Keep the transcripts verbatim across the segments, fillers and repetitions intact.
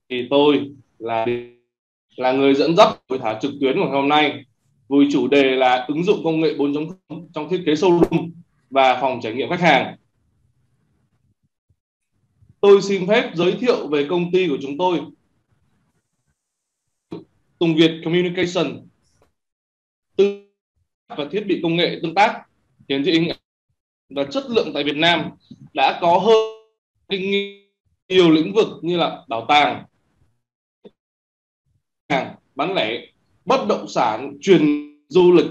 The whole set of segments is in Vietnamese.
thì tôi là là người dẫn dắt hội thảo trực tuyến của ngày hôm nay với chủ đề là ứng dụng công nghệ bốn chấm không trong thiết kế showroom và phòng trải nghiệm khách hàng. Tôi xin phép giới thiệu về công ty của chúng tôi, Tùng Việt Communication, tư và thiết bị công nghệ tương tác, hiển thị hình ảnh và chất lượng tại Việt Nam, đã có hơn kinh nghiệm nhiều lĩnh vực như là bảo tàng, hàng bán lẻ, bất động sản, truyền du lịch,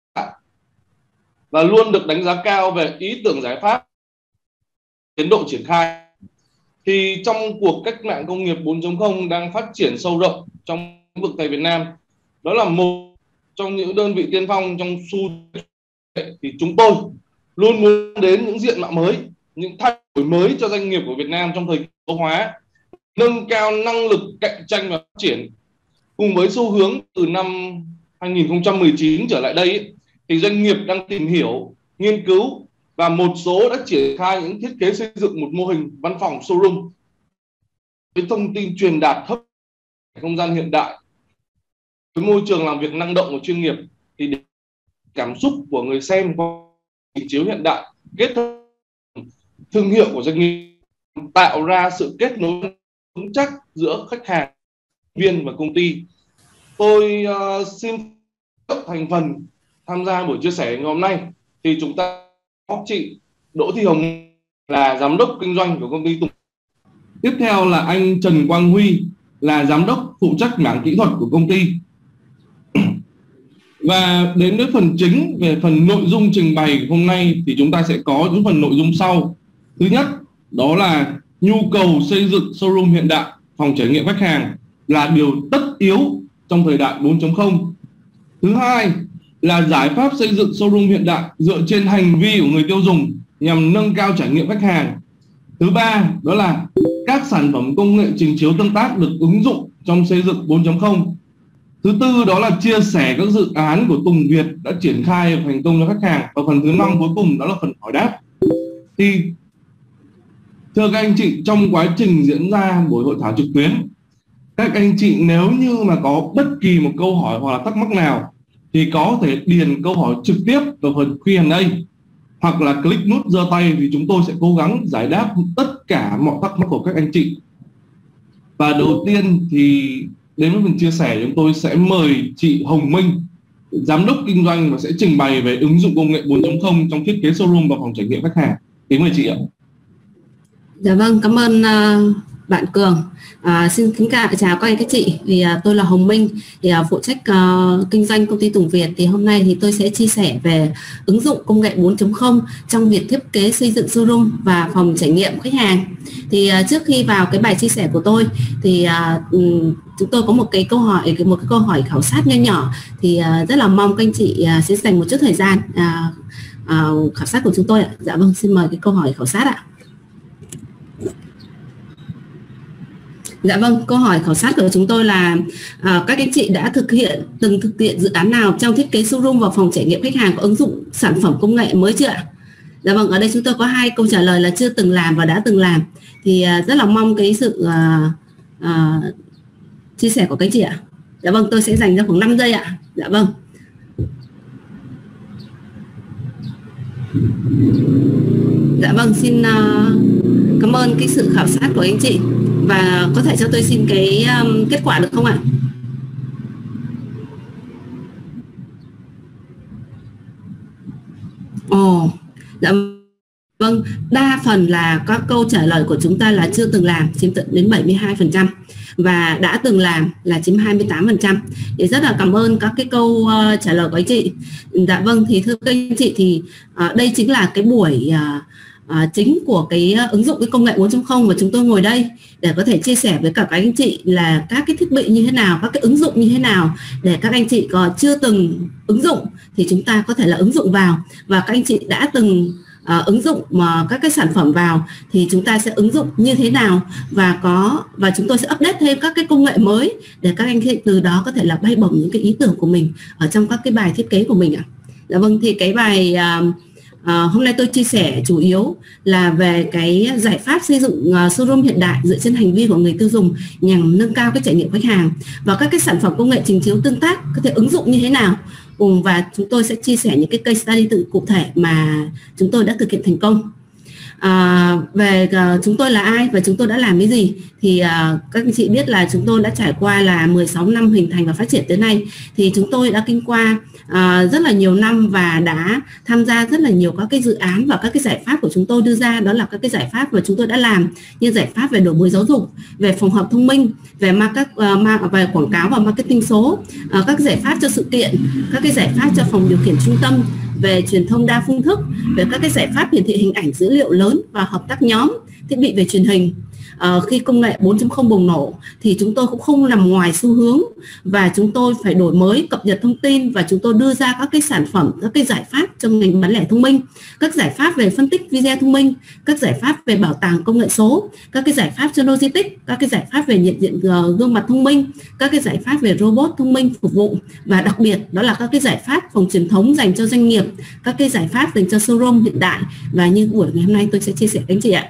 và luôn được đánh giá cao về ý tưởng giải pháp, tiến độ triển khai. Thì trong cuộc cách mạng công nghiệp bốn chấm không đang phát triển sâu rộng trong lĩnh vực tại Việt Nam, đó là một trong những đơn vị tiên phong trong xu thế, thì chúng tôi luôn muốn đến những diện mạo mới, những thay đổi mới cho doanh nghiệp của Việt Nam trong thời kỳ số hóa, nâng cao năng lực cạnh tranh và phát triển. Cùng với xu hướng từ năm hai nghìn không trăm mười chín trở lại đây, thì doanh nghiệp đang tìm hiểu, nghiên cứu và một số đã triển khai những thiết kế xây dựng một mô hình văn phòng showroom với thông tin truyền đạt thấp, không gian hiện đại, với môi trường làm việc năng động và chuyên nghiệp, thì để cảm xúc của người xem qua trình chiếu hiện đại kết hợp thương hiệu của doanh nghiệp, tạo ra sự kết nối vững chắc giữa khách hàng, viên và công ty. Tôi uh, xin thành phần tham gia buổi chia sẻ ngày hôm nay. Thì chúng ta có chị Đỗ Thị Hồng là giám đốc kinh doanh của công ty Tùng. Tiếp theo là anh Trần Quang Huy là giám đốc phụ trách mảng kỹ thuật của công ty. Và đến với phần chính về phần nội dung trình bày hôm nay thì chúng ta sẽ có những phần nội dung sau. Thứ nhất, đó là nhu cầu xây dựng showroom hiện đại, phòng trải nghiệm khách hàng là điều tất yếu trong thời đại bốn chấm không. Thứ hai là giải pháp xây dựng showroom hiện đại dựa trên hành vi của người tiêu dùng nhằm nâng cao trải nghiệm khách hàng. Thứ ba, đó là các sản phẩm công nghệ trình chiếu tương tác được ứng dụng trong xây dựng bốn chấm không. Thứ tư, đó là chia sẻ các dự án của Tùng Việt đã triển khai thành công cho khách hàng. Và phần thứ năm cuối cùng đó là phần hỏi đáp. Thì thưa các anh chị, trong quá trình diễn ra buổi hội thảo trực tuyến, các anh chị nếu như mà có bất kỳ một câu hỏi hoặc là thắc mắc nào thì có thể điền câu hỏi trực tiếp vào phần Q and A hoặc là click nút giơ tay, thì chúng tôi sẽ cố gắng giải đáp tất cả mọi thắc mắc của các anh chị. Và đầu tiên thì đến với phần chia sẻ, chúng tôi sẽ mời chị Hồng Minh, giám đốc kinh doanh, và sẽ trình bày về ứng dụng công nghệ bốn chấm không trong thiết kế showroom và phòng trải nghiệm khách hàng. Kính mời chị ạ. Dạ vâng, cảm ơn uh, bạn Cường. À, xin kính chào các anh các chị. Thì uh, tôi là Hồng Minh, thì uh, phụ trách uh, kinh doanh công ty Tùng Việt. Thì hôm nay thì tôi sẽ chia sẻ về ứng dụng công nghệ bốn chấm không trong việc thiết kế xây dựng showroom và phòng trải nghiệm khách hàng. Thì uh, trước khi vào cái bài chia sẻ của tôi thì uh, um, chúng tôi có một cái câu hỏi, một cái câu hỏi khảo sát nho nhỏ. Thì uh, rất là mong các anh chị uh, sẽ dành một chút thời gian uh, uh, khảo sát của chúng tôi ạ. Dạ vâng, xin mời cái câu hỏi khảo sát ạ. Dạ vâng, câu hỏi khảo sát của chúng tôi là à, các anh chị đã thực hiện từng thực hiện dự án nào trong thiết kế showroom và phòng trải nghiệm khách hàng có ứng dụng sản phẩm công nghệ mới chưa ạ? Dạ vâng, ở đây chúng tôi có hai câu trả lời là chưa từng làm và đã từng làm. Thì à, rất là mong cái sự à, à, chia sẻ của các anh chị ạ. Dạ vâng, tôi sẽ dành ra khoảng năm giây ạ. Dạ vâng. Dạ vâng, xin uh, cảm ơn cái sự khảo sát của anh chị. Và có thể cho tôi xin cái um, kết quả được không ạ? Ồ, dạ vâng, đa phần là các câu trả lời của chúng ta là chưa từng làm, chiếm tận đến bảy mươi hai phần trăm, và đã từng làm là chiếm hai mươi tám phần trăm. Thì rất là cảm ơn các cái câu uh, trả lời của anh chị. Dạ vâng, thì thưa các anh chị, thì uh, đây chính là cái buổi uh, À, chính của cái uh, ứng dụng cái công nghệ bốn chấm không, và chúng tôi ngồi đây để có thể chia sẻ với cả các anh chị là các cái thiết bị như thế nào, các cái ứng dụng như thế nào, để các anh chị còn chưa từng ứng dụng thì chúng ta có thể là ứng dụng vào, và các anh chị đã từng uh, ứng dụng mà các cái sản phẩm vào thì chúng ta sẽ ứng dụng như thế nào, và có và chúng tôi sẽ update thêm các cái công nghệ mới để các anh chị từ đó có thể là bay bổng những cái ý tưởng của mình ở trong các cái bài thiết kế của mình ạ. Dạ vâng, thì cái bài uh, À, hôm nay tôi chia sẻ chủ yếu là về cái giải pháp xây dựng uh, showroom hiện đại dựa trên hành vi của người tiêu dùng nhằm nâng cao cái trải nghiệm khách hàng và các cái sản phẩm công nghệ trình chiếu tương tác có thể ứng dụng như thế nào. Cùng và chúng tôi sẽ chia sẻ những cái case study tự cụ thể mà chúng tôi đã thực hiện thành công. À, về uh, chúng tôi là ai và chúng tôi đã làm cái gì thì uh, các anh chị biết là chúng tôi đã trải qua là mười sáu năm hình thành và phát triển tới nay, thì chúng tôi đã kinh qua uh, rất là nhiều năm và đã tham gia rất là nhiều các cái dự án, và các cái giải pháp của chúng tôi đưa ra đó là các cái giải pháp mà chúng tôi đã làm như giải pháp về đổi mới giáo dục, về phòng họp thông minh, về market, uh, về quảng cáo và marketing số, uh, các giải pháp cho sự kiện, các cái giải pháp cho phòng điều khiển trung tâm, về truyền thông đa phương thức, về các cái giải pháp hiển thị hình ảnh dữ liệu lớn và hợp tác nhóm, thiết bị về truyền hình. À, khi công nghệ bốn chấm không bùng nổ thì chúng tôi cũng không nằm ngoài xu hướng, và chúng tôi phải đổi mới, cập nhật thông tin, và chúng tôi đưa ra các cái sản phẩm, các cái giải pháp trong ngành bán lẻ thông minh, các giải pháp về phân tích video thông minh, các giải pháp về bảo tàng công nghệ số, các cái giải pháp cho logistics, các cái giải pháp về nhận diện uh, gương mặt thông minh, các cái giải pháp về robot thông minh phục vụ, và đặc biệt đó là các cái giải pháp phòng truyền thống dành cho doanh nghiệp, các cái giải pháp dành cho showroom hiện đại. Và như buổi ngày hôm nay tôi sẽ chia sẻ với anh chị ạ.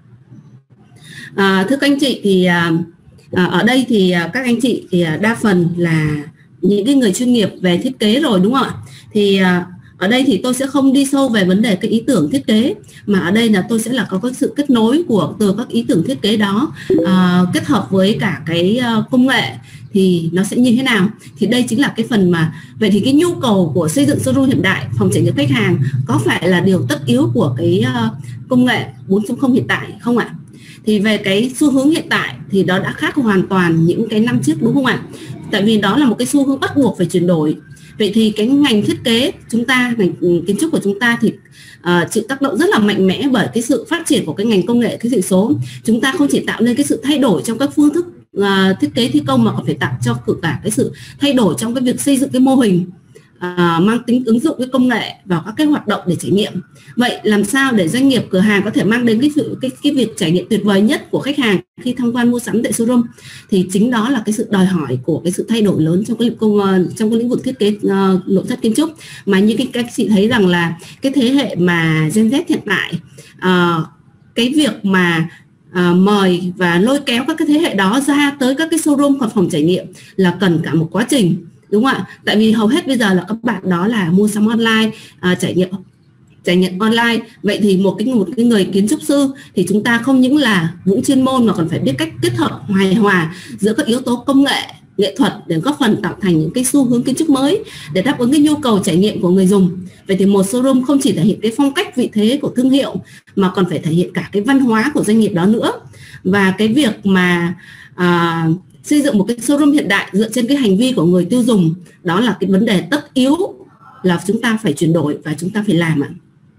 À, thưa các anh chị, thì à, ở đây thì à, các anh chị thì à, đa phần là những cái người chuyên nghiệp về thiết kế rồi, đúng không ạ? Thì à, ở đây thì tôi sẽ không đi sâu về vấn đề cái ý tưởng thiết kế, mà ở đây là tôi sẽ là có cái sự kết nối của từ các ý tưởng thiết kế đó à, kết hợp với cả cái uh, công nghệ thì nó sẽ như thế nào. Thì đây chính là cái phần mà vậy thì cái nhu cầu của xây dựng showroom hiện đại, phòng trải nghiệm khách hàng có phải là điều tất yếu của cái uh, công nghệ bốn chấm không hiện tại không ạ? Thì về cái xu hướng hiện tại thì đó đã khác hoàn toàn những cái năm trước, đúng không ạ? Tại vì đó là một cái xu hướng bắt buộc phải chuyển đổi. Vậy thì cái ngành thiết kế chúng ta, ngành kiến trúc của chúng ta thì uh, chịu tác động rất là mạnh mẽ bởi cái sự phát triển của cái ngành công nghệ, cái sự số. Chúng ta không chỉ tạo nên cái sự thay đổi trong các phương thức uh, thiết kế thi công, mà còn phải tạo cho cả cái sự thay đổi trong cái việc xây dựng cái mô hình À, mang tính ứng dụng cái công nghệ vào các cái hoạt động để trải nghiệm. Vậy làm sao để doanh nghiệp cửa hàng có thể mang đến cái sự cái, cái việc trải nghiệm tuyệt vời nhất của khách hàng khi tham quan mua sắm tại showroom? Thì chính đó là cái sự đòi hỏi của cái sự thay đổi lớn trong cái công trong cái lĩnh vực thiết kế uh, nội thất kiến trúc. Mà như cái các chị thấy rằng là cái thế hệ mà Gen Z hiện tại, uh, cái việc mà À, mời và lôi kéo các cái thế hệ đó ra tới các cái showroom hoặc phòng trải nghiệm là cần cả một quá trình, đúng không ạ? Tại vì hầu hết bây giờ là các bạn đó là mua sắm online, à, trải nghiệm trải nghiệm online. Vậy thì một cái một cái người kiến trúc sư thì chúng ta không những là vững chuyên môn mà còn phải biết cách kết hợp hài hòa giữa các yếu tố công nghệ, nghệ thuật để góp phần tạo thành những cái xu hướng kiến trúc mới để đáp ứng cái nhu cầu trải nghiệm của người dùng. Vậy thì một showroom không chỉ thể hiện cái phong cách, vị thế của thương hiệu mà còn phải thể hiện cả cái văn hóa của doanh nghiệp đó nữa. Và cái việc mà à, xây dựng một cái showroom hiện đại dựa trên cái hành vi của người tiêu dùng, đó là cái vấn đề tất yếu là chúng ta phải chuyển đổi và chúng ta phải làm ạ.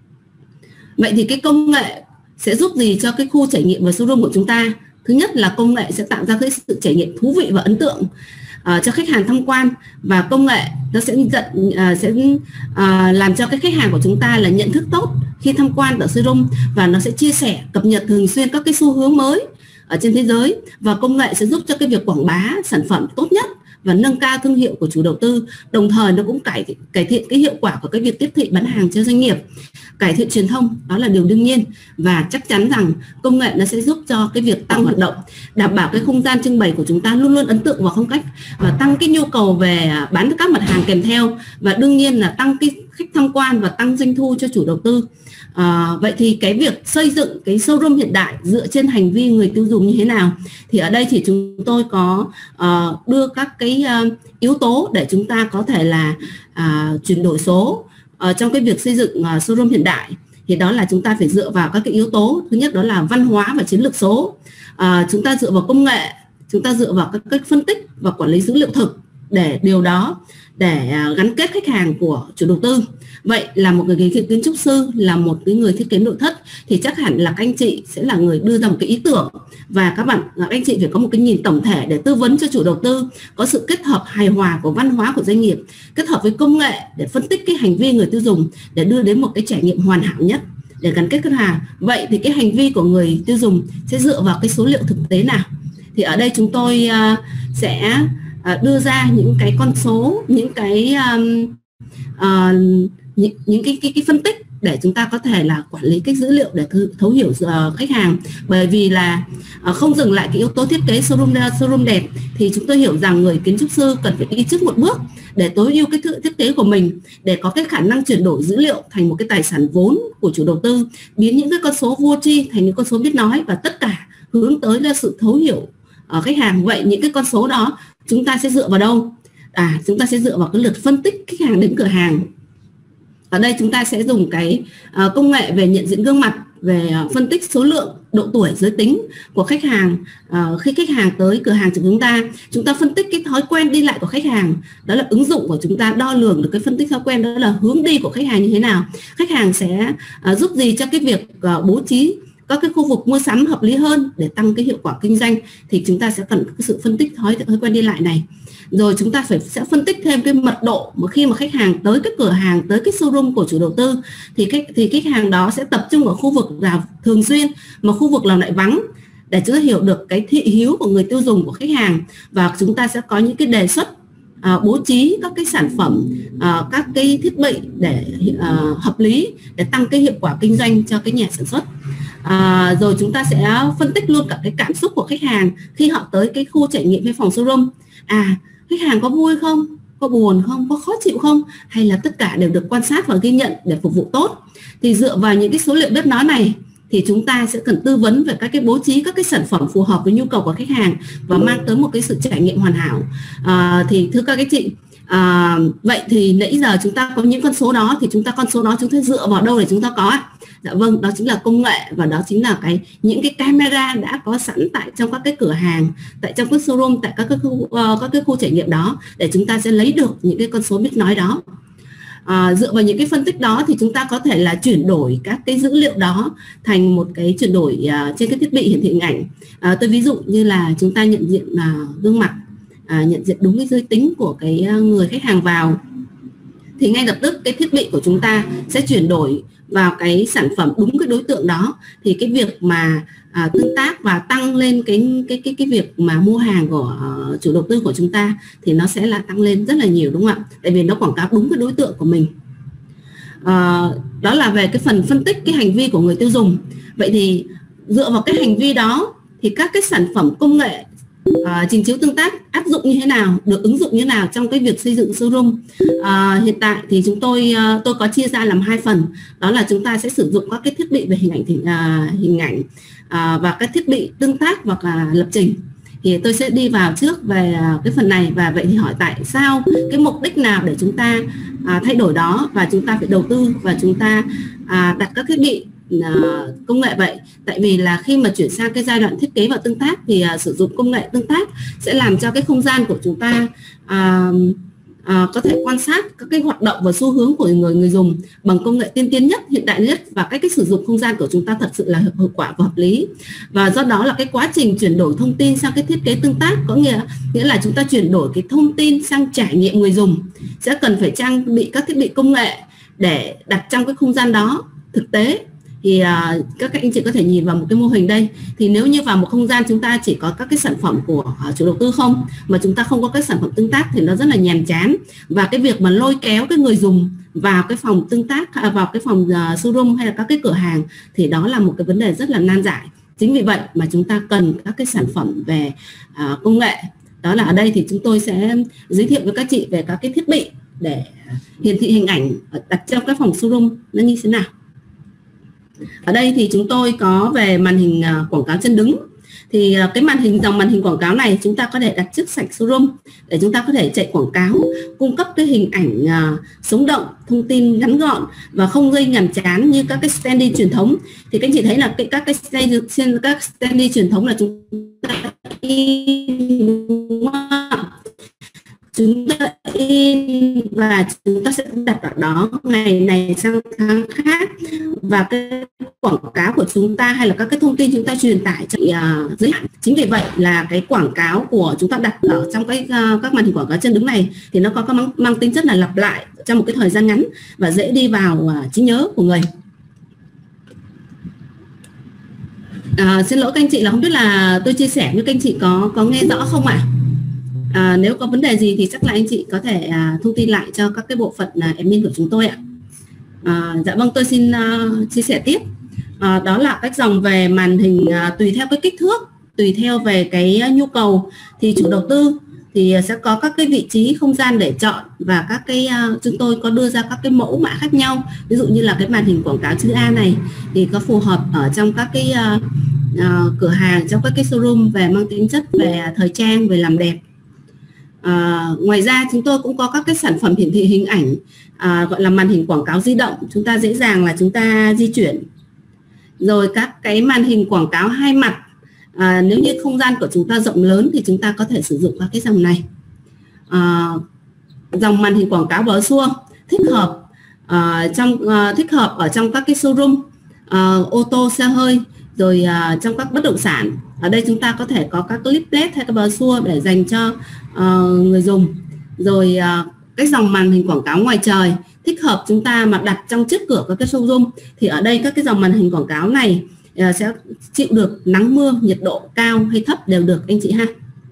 Vậy thì cái công nghệ sẽ giúp gì cho cái khu trải nghiệm và showroom của chúng ta? Thứ nhất là công nghệ sẽ tạo ra cái sự trải nghiệm thú vị và ấn tượng uh, cho khách hàng tham quan, và công nghệ nó sẽ dẫn uh, sẽ uh, làm cho cái khách hàng của chúng ta là nhận thức tốt khi tham quan ở showroom, và nó sẽ chia sẻ, cập nhật thường xuyên các cái xu hướng mới ở trên thế giới, và công nghệ sẽ giúp cho cái việc quảng bá sản phẩm tốt nhất và nâng cao thương hiệu của chủ đầu tư. Đồng thời nó cũng cải cải thiện cái hiệu quả của cái việc tiếp thị bán hàng cho doanh nghiệp, cải thiện truyền thông, đó là điều đương nhiên. Và chắc chắn rằng công nghệ nó sẽ giúp cho cái việc tăng hoạt động, đảm bảo cái không gian trưng bày của chúng ta luôn luôn ấn tượng và phong cách, và tăng cái nhu cầu về bán các mặt hàng kèm theo, và đương nhiên là tăng cái khách tham quan và tăng doanh thu cho chủ đầu tư. À, vậy thì cái việc xây dựng cái showroom hiện đại dựa trên hành vi người tiêu dùng như thế nào? Thì ở đây thì chúng tôi có uh, đưa các cái uh, yếu tố để chúng ta có thể là uh, chuyển đổi số uh, trong cái việc xây dựng uh, showroom hiện đại. Thì đó là chúng ta phải dựa vào các cái yếu tố. Thứ nhất đó là văn hóa và chiến lược số. Uh, chúng ta dựa vào công nghệ, chúng ta dựa vào các cách phân tích và quản lý dữ liệu thực để điều đó để gắn kết khách hàng của chủ đầu tư. Vậy là một người kiến trúc sư, là một cái người thiết kế nội thất, thì chắc hẳn là các anh chị sẽ là người đưa ra một cái ý tưởng, và các bạn các anh chị phải có một cái nhìn tổng thể để tư vấn cho chủ đầu tư, có sự kết hợp hài hòa của văn hóa của doanh nghiệp kết hợp với công nghệ để phân tích cái hành vi người tiêu dùng để đưa đến một cái trải nghiệm hoàn hảo nhất để gắn kết khách hàng. Vậy thì cái hành vi của người tiêu dùng sẽ dựa vào cái số liệu thực tế nào? Thì ở đây chúng tôi uh, sẽ uh, đưa ra những cái con số, những cái um, uh, những, những cái, cái, cái phân tích để chúng ta có thể là quản lý cái dữ liệu để thấu hiểu uh, khách hàng. Bởi vì là uh, không dừng lại cái yếu tố thiết kế showroom showroom đẹp, thì chúng tôi hiểu rằng người kiến trúc sư cần phải đi trước một bước để tối ưu cái thiết kế của mình, để có cái khả năng chuyển đổi dữ liệu thành một cái tài sản vốn của chủ đầu tư, biến những cái con số vô tri thành những con số biết nói, và tất cả hướng tới là sự thấu hiểu ở khách hàng. Vậy những cái con số đó chúng ta sẽ dựa vào đâu? À, chúng ta sẽ dựa vào cái lượt phân tích khách hàng đến cửa hàng. Ở đây chúng ta sẽ dùng cái uh, công nghệ về nhận diện gương mặt, về uh, phân tích số lượng, độ tuổi, giới tính của khách hàng. Uh, khi khách hàng tới cửa hàng của chúng ta, chúng ta phân tích cái thói quen đi lại của khách hàng. Đó là ứng dụng của chúng ta đo lường được cái phân tích thói quen, đó là hướng đi của khách hàng như thế nào. Khách hàng sẽ uh, giúp gì cho cái việc uh, bố trí các cái khu vực mua sắm hợp lý hơn để tăng cái hiệu quả kinh doanh, thì chúng ta sẽ cần cái sự phân tích thói, thói quen đi lại này. Rồi chúng ta phải sẽ phân tích thêm cái mật độ mà khi mà khách hàng tới cái cửa hàng, tới cái showroom của chủ đầu tư, thì khách thì khách hàng đó sẽ tập trung ở khu vực nào thường xuyên, mà khu vực nào lại vắng, để chúng ta hiểu được cái thị hiếu của người tiêu dùng của khách hàng, và chúng ta sẽ có những cái đề xuất à, bố trí các cái sản phẩm, à, các cái thiết bị để à, hợp lý để tăng cái hiệu quả kinh doanh cho cái nhà sản xuất. À, rồi chúng ta sẽ phân tích luôn cả cái cảm xúc của khách hàng khi họ tới cái khu trải nghiệm hay phòng showroom. À, khách hàng có vui không, có buồn không, có khó chịu không, hay là tất cả đều được quan sát và ghi nhận để phục vụ tốt. Thì dựa vào những cái số liệu biết nói này thì chúng ta sẽ cần tư vấn về các cái bố trí các cái sản phẩm phù hợp với nhu cầu của khách hàng và mang tới một cái sự trải nghiệm hoàn hảo. À, thì thưa các cái chị, à, vậy thì nãy giờ chúng ta có những con số đó, thì chúng ta con số đó chúng ta dựa vào đâu để chúng ta có? Dạ vâng, đó chính là công nghệ, và đó chính là cái những cái camera đã có sẵn tại trong các cái cửa hàng, tại trong các showroom, tại các cái khu, uh, các cái khu trải nghiệm đó, để chúng ta sẽ lấy được những cái con số biết nói đó. À, dựa vào những cái phân tích đó thì chúng ta có thể là chuyển đổi các cái dữ liệu đó thành một cái chuyển đổi uh, trên cái thiết bị hiển thị hình ảnh. À, tôi ví dụ như là chúng ta nhận diện uh, gương mặt, uh, nhận diện đúng cái giới tính của cái uh, người khách hàng vào, thì ngay lập tức cái thiết bị của chúng ta sẽ chuyển đổi vào cái sản phẩm đúng cái đối tượng đó. Thì cái việc mà à, tương tác và tăng lên cái cái cái cái việc mà mua hàng của uh, chủ đầu tư của chúng ta thì nó sẽ là tăng lên rất là nhiều, đúng không ạ? Tại vì nó quảng cáo đúng cái đối tượng của mình. À, đó là về cái phần phân tích cái hành vi của người tiêu dùng. Vậy thì dựa vào cái hành vi đó thì các cái sản phẩm công nghệ À, trình chiếu tương tác áp dụng như thế nào, được ứng dụng như thế nào trong cái việc xây dựng showroom. À, hiện tại thì chúng tôi tôi có chia ra làm hai phần, đó là chúng ta sẽ sử dụng các cái thiết bị về hình ảnh thì, à, hình ảnh à, và các thiết bị tương tác hoặc là lập trình. Thì tôi sẽ đi vào trước về cái phần này. Và vậy thì hỏi tại sao, cái mục đích nào để chúng ta à, thay đổi đó, và chúng ta phải đầu tư và chúng ta à, đặt các thiết bị Uh, công nghệ vậy. Tại vì là khi mà chuyển sang cái giai đoạn thiết kế và tương tác thì uh, sử dụng công nghệ tương tác sẽ làm cho cái không gian của chúng ta uh, uh, có thể quan sát các cái hoạt động và xu hướng của người người dùng bằng công nghệ tiên tiến nhất, hiện đại nhất, và cái cái sử dụng không gian của chúng ta thật sự là hiệu quả và hợp lý. Và do đó là cái quá trình chuyển đổi thông tin sang cái thiết kế tương tác có nghĩa nghĩa là chúng ta chuyển đổi cái thông tin sang trải nghiệm người dùng, sẽ cần phải trang bị các thiết bị công nghệ để đặt trong cái không gian đó thực tế. Thì uh, các anh chị có thể nhìn vào một cái mô hình đây. Thì nếu như vào một không gian chúng ta chỉ có các cái sản phẩm của uh, chủ đầu tư không, mà chúng ta không có các sản phẩm tương tác thì nó rất là nhàm chán. Và cái việc mà lôi kéo cái người dùng vào cái phòng tương tác, uh, vào cái phòng uh, showroom hay là các cái cửa hàng thì đó là một cái vấn đề rất là nan giải. Chính vì vậy mà chúng ta cần các cái sản phẩm về uh, công nghệ. Đó là ở đây thì chúng tôi sẽ giới thiệu với các chị về các cái thiết bị để hiển thị hình ảnh đặt trong cái phòng showroom nó như thế nào. Ở đây thì chúng tôi có về màn hình uh, quảng cáo chân đứng. Thì uh, cái màn hình dòng màn hình quảng cáo này chúng ta có thể đặt trước sảnh showroom để chúng ta có thể chạy quảng cáo, cung cấp cái hình ảnh uh, sống động, thông tin ngắn gọn và không gây nhàm chán như các cái standee truyền thống. Thì các anh chị thấy là cái, các cái standee, các standee truyền thống là chúng ta chúng ta in và chúng ta sẽ đặt ở đó ngày này sang tháng khác, và cái quảng cáo của chúng ta hay là các cái thông tin chúng ta truyền tải cho uh, giới hạn. Chính vì vậy là cái quảng cáo của chúng ta đặt ở trong cái uh, các màn hình quảng cáo chân đứng này thì nó có các mang, mang tính chất là lặp lại trong một cái thời gian ngắn và dễ đi vào uh, trí nhớ của người. À, xin lỗi các anh chị là không biết là tôi chia sẻ với các anh chị có có nghe rõ không ạ? À? À, nếu có vấn đề gì thì chắc là anh chị có thể à, thông tin lại cho các cái bộ phận à, admin của chúng tôi ạ. À, dạ vâng, tôi xin uh, chia sẻ tiếp. À, đó là các dòng về màn hình uh, tùy theo cái kích thước, tùy theo về cái uh, nhu cầu thì chủ đầu tư thì sẽ có các cái vị trí không gian để chọn, và các cái uh, chúng tôi có đưa ra các cái mẫu mã khác nhau. Ví dụ như là cái màn hình quảng cáo chữ A này thì có phù hợp ở trong các cái uh, uh, cửa hàng, trong các cái showroom về mang tính chất về thời trang, về làm đẹp. À, ngoài ra chúng tôi cũng có các cái sản phẩm hiển thị hình ảnh à, gọi là màn hình quảng cáo di động, chúng ta dễ dàng là chúng ta di chuyển. Rồi các cái màn hình quảng cáo hai mặt, à, nếu như không gian của chúng ta rộng lớn thì chúng ta có thể sử dụng các cái dòng này. À, dòng màn hình quảng cáo bờ xua thích hợp à, trong à, thích hợp ở trong các cái showroom à, ô tô, xe hơi, rồi à, trong các bất động sản. Ở đây chúng ta có thể có các clip led hay các bờ xua để dành cho uh, người dùng. Rồi uh, cái dòng màn hình quảng cáo ngoài trời thích hợp chúng ta mà đặt trong trước cửa các cái showroom. Thì ở đây các cái dòng màn hình quảng cáo này uh, sẽ chịu được nắng mưa, nhiệt độ cao hay thấp đều được anh chị ha.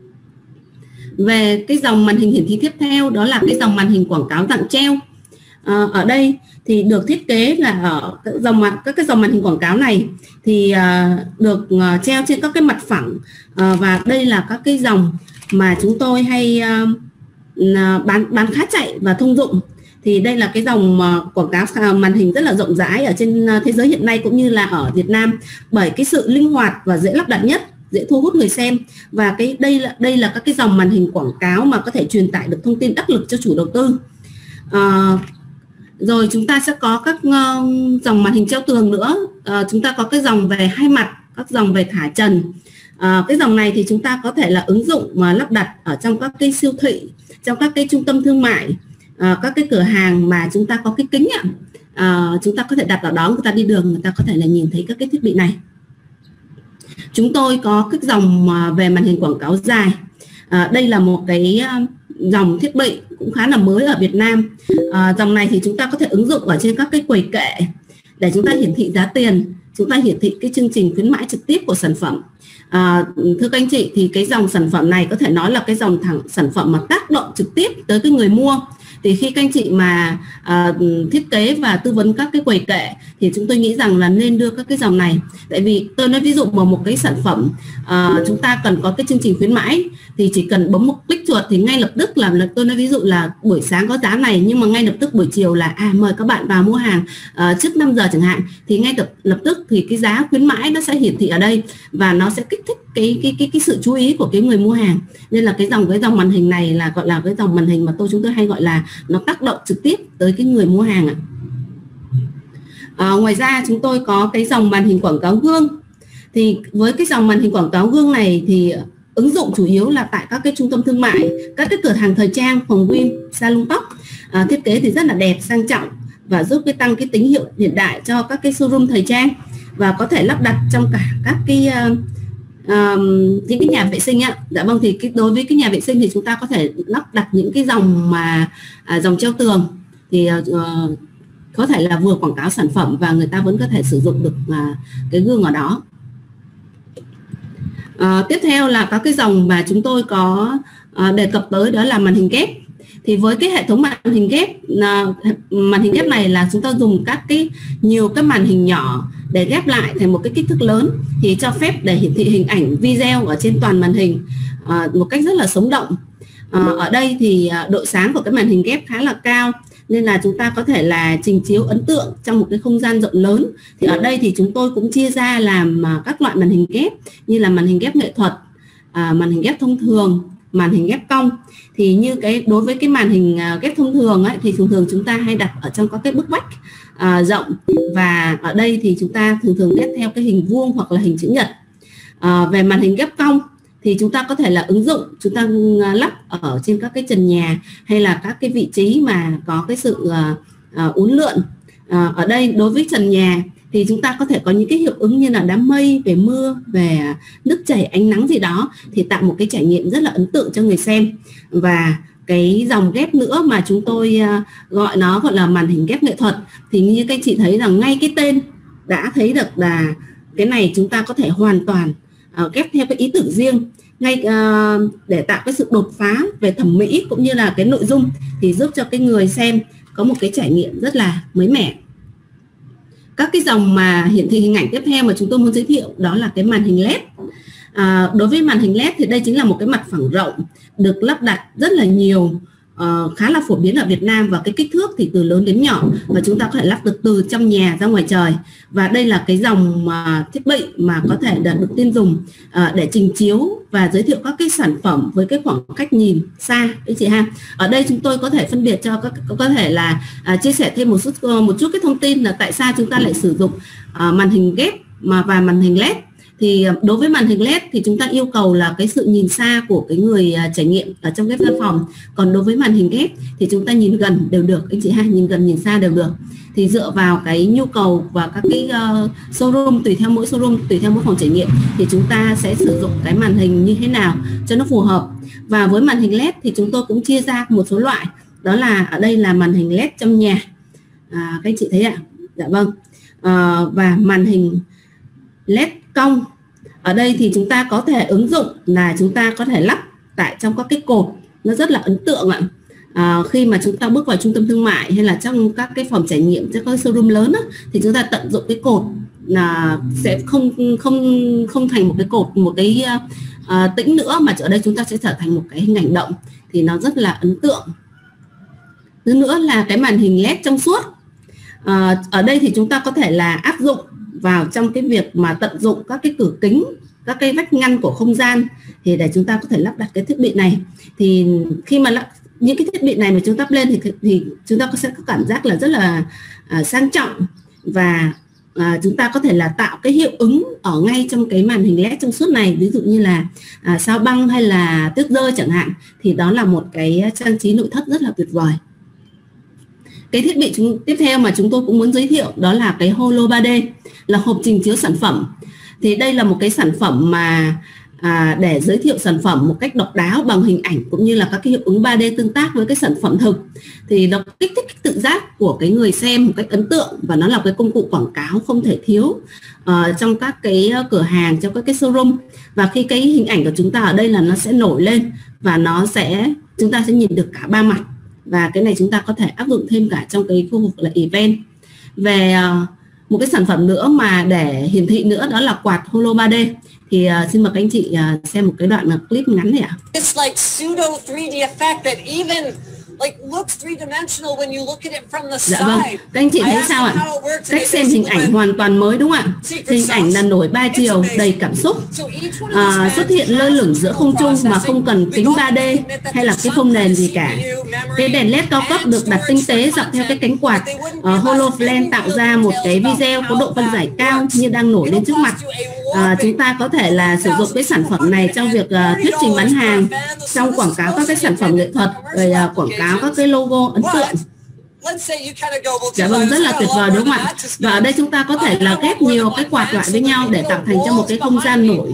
Về cái dòng màn hình hiển thị tiếp theo đó là cái dòng màn hình quảng cáo dạng treo. Uh, ở đây thì được thiết kế là ở các dòng các cái dòng màn hình quảng cáo này thì uh, được uh, treo trên các cái mặt phẳng, uh, và đây là các cái dòng mà chúng tôi hay uh, bán bán khá chạy và thông dụng. Thì đây là cái dòng uh, quảng cáo màn hình rất là rộng rãi ở trên uh, thế giới hiện nay cũng như là ở Việt Nam, bởi cái sự linh hoạt và dễ lắp đặt nhất, dễ thu hút người xem. Và cái đây là đây là các cái dòng màn hình quảng cáo mà có thể truyền tải được thông tin đắc lực cho chủ đầu tư. Uh, Rồi chúng ta sẽ có các uh, dòng màn hình treo tường nữa. Uh, chúng ta có cái dòng về hai mặt, các dòng về thả trần. Uh, cái dòng này thì chúng ta có thể là ứng dụng mà lắp đặt ở trong các cái siêu thị, trong các cái trung tâm thương mại, uh, các cái cửa hàng mà chúng ta có cái kính ạ. Uh, chúng ta có thể đặt ở đó, người ta đi đường người ta có thể là nhìn thấy các cái thiết bị này. Chúng tôi có cái dòng uh, về màn hình quảng cáo dài. Uh, đây là một cái uh, dòng thiết bị cũng khá là mới ở Việt Nam. À, dòng này thì chúng ta có thể ứng dụng ở trên các cái quầy kệ để chúng ta hiển thị giá tiền, chúng ta hiển thị cái chương trình khuyến mãi trực tiếp của sản phẩm. À, thưa các anh chị, thì cái dòng sản phẩm này có thể nói là cái dòng thẳng sản phẩm mà tác động trực tiếp tới cái người mua. Thì khi các anh chị mà à, thiết kế và tư vấn các cái quầy kệ thì chúng tôi nghĩ rằng là nên đưa các cái dòng này. Tại vì tôi nói ví dụ mà một cái sản phẩm à, chúng ta cần có cái chương trình khuyến mãi thì chỉ cần bấm một click chuột thì ngay lập tức là tôi nói ví dụ là buổi sáng có giá này, nhưng mà ngay lập tức buổi chiều là à mời các bạn vào mua hàng à, trước năm giờ chẳng hạn, thì ngay lập, lập tức thì cái giá khuyến mãi nó sẽ hiển thị ở đây và nó sẽ kích thích cái cái cái cái sự chú ý của cái người mua hàng. Nên là cái dòng cái dòng màn hình này là gọi là cái dòng màn hình mà tôi chúng tôi hay gọi là nó tác động trực tiếp tới cái người mua hàng ạ. À, ngoài ra chúng tôi có cái dòng màn hình quảng cáo gương. Thì với cái dòng màn hình quảng cáo gương này thì ứng dụng chủ yếu là tại các cái trung tâm thương mại, các cái cửa hàng thời trang, phòng gym, salon tóc. À, thiết kế thì rất là đẹp, sang trọng và giúp cái tăng cái tính hiệu hiện đại cho các cái showroom thời trang, và có thể lắp đặt trong cả các cái uh, uh, những cái nhà vệ sinh ạ. Dạ vâng, thì cái, đối với cái nhà vệ sinh thì chúng ta có thể lắp đặt những cái dòng mà uh, dòng treo tường thì uh, có thể là vừa quảng cáo sản phẩm và người ta vẫn có thể sử dụng được uh, cái gương ở đó. Uh, tiếp theo là các cái dòng mà chúng tôi có uh, đề cập tới, đó là màn hình ghép. Thì với cái hệ thống màn hình ghép, uh, màn hình ghép này là chúng ta dùng các cái nhiều cái màn hình nhỏ để ghép lại thành một cái kích thước lớn, thì cho phép để hiển thị hình ảnh, video ở trên toàn màn hình uh, một cách rất là sống động. Uh, ở đây thì uh, độ sáng của cái màn hình ghép khá là cao, nên là chúng ta có thể là trình chiếu ấn tượng trong một cái không gian rộng lớn. Thì ở đây thì chúng tôi cũng chia ra làm các loại màn hình ghép như là màn hình ghép nghệ thuật, à, màn hình ghép thông thường, màn hình ghép cong. Thì như cái đối với cái màn hình ghép thông thường ấy, thì thường thường chúng ta hay đặt ở trong các cái bức vách à, rộng, và ở đây thì chúng ta thường thường ghép theo cái hình vuông hoặc là hình chữ nhật. À, về màn hình ghép cong thì chúng ta có thể là ứng dụng, chúng ta lắp ở trên các cái trần nhà hay là các cái vị trí mà có cái sự uh, uh, uốn lượn. Uh, ở đây đối với trần nhà thì chúng ta có thể có những cái hiệu ứng như là đám mây, về mưa, về nước chảy, ánh nắng gì đó, thì tạo một cái trải nghiệm rất là ấn tượng cho người xem. Và cái dòng ghép nữa mà chúng tôi uh, gọi nó gọi là màn hình ghép nghệ thuật, thì như các chị thấy rằng ngay cái tên đã thấy được là cái này chúng ta có thể hoàn toàn Uh, ghép theo cái ý tưởng riêng, ngay uh, để tạo cái sự đột phá về thẩm mỹ cũng như là cái nội dung, thì giúp cho cái người xem có một cái trải nghiệm rất là mới mẻ. các cái dòng mà hiển thị hình ảnh tiếp theo mà chúng tôi muốn giới thiệu đó là cái màn hình led. À, đối với màn hình led thì đây chính là một cái mặt phẳng rộng được lắp đặt rất là nhiều, uh, khá là phổ biến ở Việt Nam, và cái kích thước thì từ lớn đến nhỏ, và chúng ta có thể lắp được từ trong nhà ra ngoài trời. Và đây là cái dòng uh, thiết bị mà có thể được tiêu dùng uh, để trình chiếu và giới thiệu các cái sản phẩm với cái khoảng cách nhìn xa đấy chị ha. Ở đây chúng tôi có thể phân biệt cho các có thể là uh, chia sẻ thêm một chút một chút cái thông tin là tại sao chúng ta lại sử dụng uh, màn hình ghép mà và màn hình led. Thì đối với màn hình led thì chúng ta yêu cầu là cái sự nhìn xa của cái người trải nghiệm ở trong cái văn phòng. Còn đối với màn hình ghép thì chúng ta nhìn gần đều được anh chị ha, nhìn gần nhìn xa đều được. Thì dựa vào cái nhu cầu và các cái uh, showroom, tùy theo mỗi showroom, tùy theo mỗi phòng trải nghiệm thì chúng ta sẽ sử dụng cái màn hình như thế nào cho nó phù hợp. Và với màn hình led thì chúng tôi cũng chia ra một số loại. Đó là ở đây là màn hình led trong nhà, à, các anh chị thấy ạ? Dạ vâng. À, và màn hình led cong. Ở đây thì chúng ta có thể ứng dụng là chúng ta có thể lắp tại trong các cái cột, nó rất là ấn tượng ạ. À, khi mà chúng ta bước vào trung tâm thương mại hay là trong các cái phòng trải nghiệm, trong các showroom lớn á, thì chúng ta tận dụng cái cột là sẽ không không không thành một cái cột, một cái uh, tĩnh nữa, mà ở đây chúng ta sẽ trở thành một cái hình ảnh động, thì nó rất là ấn tượng. Thứ nữa là cái màn hình led trong suốt. À, ở đây thì chúng ta có thể là áp dụng vào trong cái việc mà tận dụng các cái cửa kính, các cái vách ngăn của không gian, thì để chúng ta có thể lắp đặt cái thiết bị này. Thì khi mà lắp những cái thiết bị này mà chúng ta lên thì, thì chúng ta sẽ có cảm giác là rất là à, sang trọng, và à, chúng ta có thể là tạo cái hiệu ứng ở ngay trong cái màn hình led trong suốt này, ví dụ như là à, sao băng hay là tuyết rơi chẳng hạn, thì đó là một cái trang trí nội thất rất là tuyệt vời. Cái thiết bị chúng, tiếp theo mà chúng tôi cũng muốn giới thiệu đó là cái Holo ba D, là hộp trình chiếu sản phẩm. Thì đây là một cái sản phẩm mà à, để giới thiệu sản phẩm một cách độc đáo bằng hình ảnh cũng như là các cái hiệu ứng ba D tương tác với cái sản phẩm thực. Thì nó kích thích tự giác của cái người xem một cách ấn tượng, và nó là cái công cụ quảng cáo không thể thiếu uh, trong các cái cửa hàng, trong các cái showroom. Và khi cái hình ảnh của chúng ta ở đây là nó sẽ nổi lên và nó sẽ chúng ta sẽ nhìn được cả ba mặt. Và cái này chúng ta có thể áp dụng thêm cả trong cái khu vực là event. Về uh, một cái sản phẩm nữa mà để hiển thị nữa đó là quạt Holo ba D. Thì uh, xin mời các anh chị uh, xem một cái đoạn uh, clip ngắn này ạ. It's like pseudo three D effect that even like looks three-dimensional when you look at it from the side. Dạ vâng, các anh chị thấy sao ạ? Cách xem hình ảnh hoàn toàn mới đúng không ạ? Hình ảnh là nổi ba chiều, đầy cảm xúc, à, xuất hiện lơ lửng giữa không trung mà không cần kính ba D hay là cái phông nền gì cả. Cái đèn led cao cấp được đặt tinh tế dọc theo cái cánh quạt. uh, HoloLens tạo ra một cái video có độ phân giải cao như đang nổi lên trước mặt. À, chúng ta có thể là sử dụng cái sản phẩm này trong việc uh, thuyết trình bán hàng, trong quảng cáo các cái sản phẩm nghệ thuật, rồi uh, quảng cáo các cái logo ấn tượng. Dạ vâng, rất là tuyệt vời đúng không ạ? Và ở đây chúng ta có thể là ghép nhiều cái quạt lại với nhau để tạo thành cho một cái không gian nổi.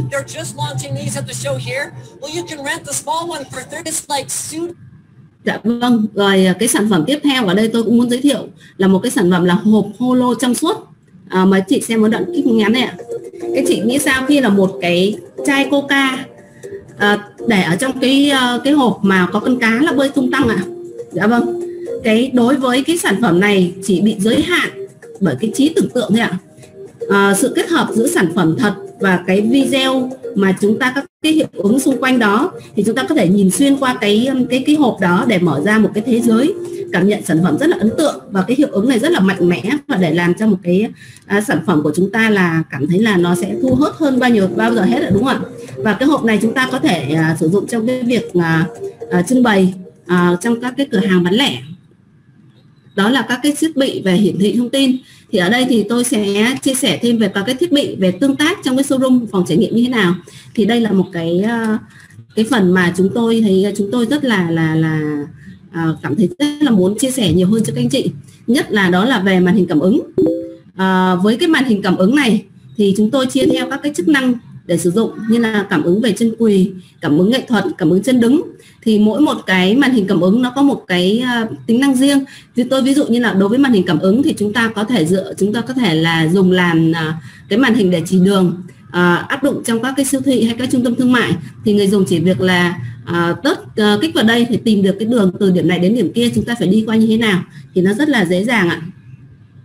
Dạ vâng, rồi cái sản phẩm tiếp theo ở đây tôi cũng muốn giới thiệu là một cái sản phẩm là hộp Holo trong suốt. À, mời chị xem một đoạn clip ngắn này ạ. Cái chị nghĩ sao khi là một cái chai Coca à, để ở trong cái cái hộp mà có con cá là bơi tung tăng ạ? Dạ vâng, cái đối với cái sản phẩm này chỉ bị giới hạn bởi cái trí tưởng tượng thôi ạ. À, sự kết hợp giữa sản phẩm thật và cái video mà chúng ta các cái hiệu ứng xung quanh đó, thì chúng ta có thể nhìn xuyên qua cái cái cái hộp đó để mở ra một cái thế giới cảm nhận sản phẩm rất là ấn tượng. Và cái hiệu ứng này rất là mạnh mẽ, và để làm cho một cái à, sản phẩm của chúng ta là cảm thấy là nó sẽ thu hút hơn bao nhiêu bao giờ hết rồi đúng không ạ? Và cái hộp này chúng ta có thể à, sử dụng trong cái việc à, à, trưng bày à, trong các cái cửa hàng bán lẻ. Đó là các cái thiết bị về hiển thị thông tin. Thì ở đây thì tôi sẽ chia sẻ thêm về các cái thiết bị về tương tác trong cái showroom phòng trải nghiệm như thế nào. Thì đây là một cái cái phần mà chúng tôi thấy chúng tôi rất là là là à, cảm thấy rất là muốn chia sẻ nhiều hơn cho các anh chị. Nhất là đó là về màn hình cảm ứng. À, với cái màn hình cảm ứng này thì chúng tôi chia theo các cái chức năng để sử dụng, như là cảm ứng về chân quỳ, cảm ứng nghệ thuật, cảm ứng chân đứng. Thì mỗi một cái màn hình cảm ứng nó có một cái uh, tính năng riêng. Thì tôi ví dụ như là đối với màn hình cảm ứng thì chúng ta có thể dựa chúng ta có thể là dùng làm uh, cái màn hình để chỉ đường, uh, áp dụng trong các cái siêu thị hay các trung tâm thương mại. Thì người dùng chỉ việc là uh, tớt uh, kích vào đây thì tìm được cái đường từ điểm này đến điểm kia, chúng ta phải đi qua như thế nào, thì nó rất là dễ dàng ạ.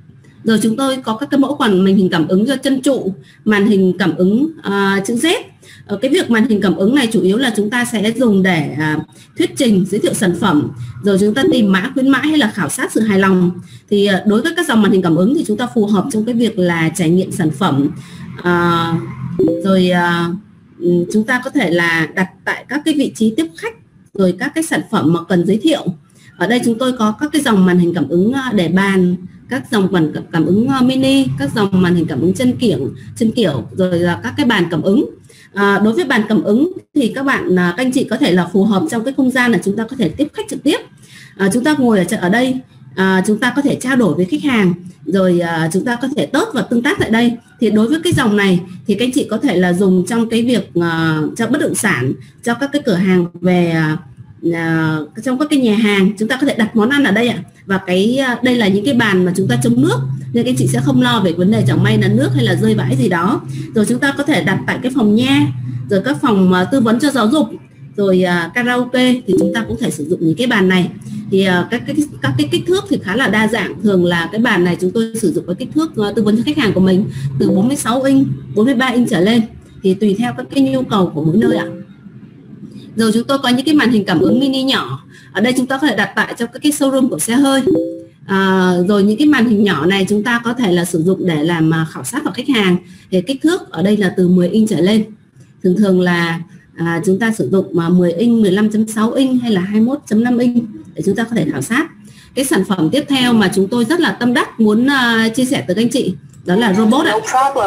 Rồi chúng tôi có các cái mẫu màn hình cảm ứng cho chân trụ, màn hình cảm ứng uh, chữ Z. Ở cái việc màn hình cảm ứng này chủ yếu là chúng ta sẽ dùng để uh, thuyết trình, giới thiệu sản phẩm, rồi chúng ta tìm mã khuyến mãi hay là khảo sát sự hài lòng. Thì uh, đối với các dòng màn hình cảm ứng thì chúng ta phù hợp trong cái việc là trải nghiệm sản phẩm. Uh, rồi uh, chúng ta có thể là đặt tại các cái vị trí tiếp khách, rồi các cái sản phẩm mà cần giới thiệu. Ở đây chúng tôi có các cái dòng màn hình cảm ứng để bàn, các dòng màn cảm ứng mini, các dòng màn hình cảm ứng chân kiểu, chân kiểu, rồi là các cái bàn cảm ứng. À, đối với bàn cảm ứng thì các bạn, các anh chị có thể là phù hợp trong cái không gian là chúng ta có thể tiếp khách trực tiếp. À, chúng ta ngồi ở ở đây, à, chúng ta có thể trao đổi với khách hàng, rồi à, chúng ta có thể tớt và tương tác tại đây. Thì đối với cái dòng này thì các anh chị có thể là dùng trong cái việc uh, cho bất động sản, cho các cái cửa hàng về uh, trong các cái nhà hàng, chúng ta có thể đặt món ăn ở đây ạ. Và cái uh, đây là những cái bàn mà chúng ta chống nước, nên các anh chị sẽ không lo về vấn đề chẳng may là nước hay là rơi vãi gì đó. Rồi chúng ta có thể đặt tại cái phòng nha, rồi các phòng uh, tư vấn cho giáo dục, rồi uh, karaoke thì chúng ta cũng thể sử dụng những cái bàn này. Thì uh, các cái các cái kích thước thì khá là đa dạng. Thường là cái bàn này chúng tôi sử dụng cái kích thước uh, tư vấn cho khách hàng của mình từ bốn mươi sáu inch, bốn mươi ba inch trở lên, thì tùy theo các cái nhu cầu của mỗi nơi ạ. Rồi chúng tôi có những cái màn hình cảm ứng mini nhỏ. Ở đây chúng ta có thể đặt tại trong các cái showroom của xe hơi. À, rồi những cái màn hình nhỏ này chúng ta có thể là sử dụng để làm uh, khảo sát vào khách hàng. Thì kích thước ở đây là từ mười inch trở lên. Thường thường là À, chúng ta sử dụng mà mười inch, mười lăm chấm sáu inch hay là hai mươi mốt chấm năm inch để chúng ta có thể khảo sát. Cái sản phẩm tiếp theo mà chúng tôi rất là tâm đắc muốn uh, chia sẻ tới các anh chị đó là robot ạ.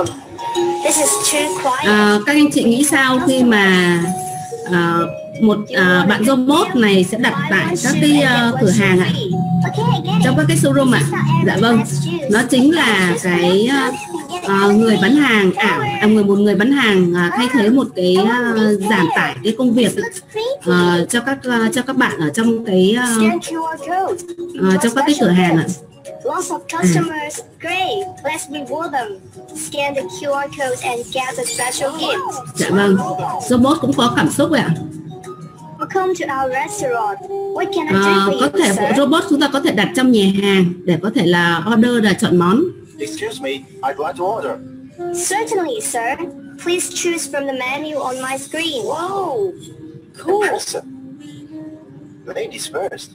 À, các anh chị nghĩ sao khi mà uh, một uh, bạn robot này sẽ đặt tại các cái uh, cửa hàng ạ, trong các cái showroom ạ? Dạ vâng, nó chính là cái uh, Uh, người bán hàng ảo, à, người một người bán hàng uh, thay thế một cái uh, giảm tải cái công việc uh, cho các uh, cho các bạn ở trong cái uh, uh, trong các cái cửa hàng ạ. Lots of customers, great. Let's reward them. Scan the Q R code and get a special gift. Dạ vâng, robot cũng có cảm xúc ạ. Welcome to our restaurant. What can I do Uh, for có you, thể sir? robot chúng ta có thể đặt trong nhà hàng để có thể là order, là chọn món. Excuse me, I'd like to order. Certainly, sir. Please choose from the menu on my screen. Whoa, cool. Impressive. Ladies first.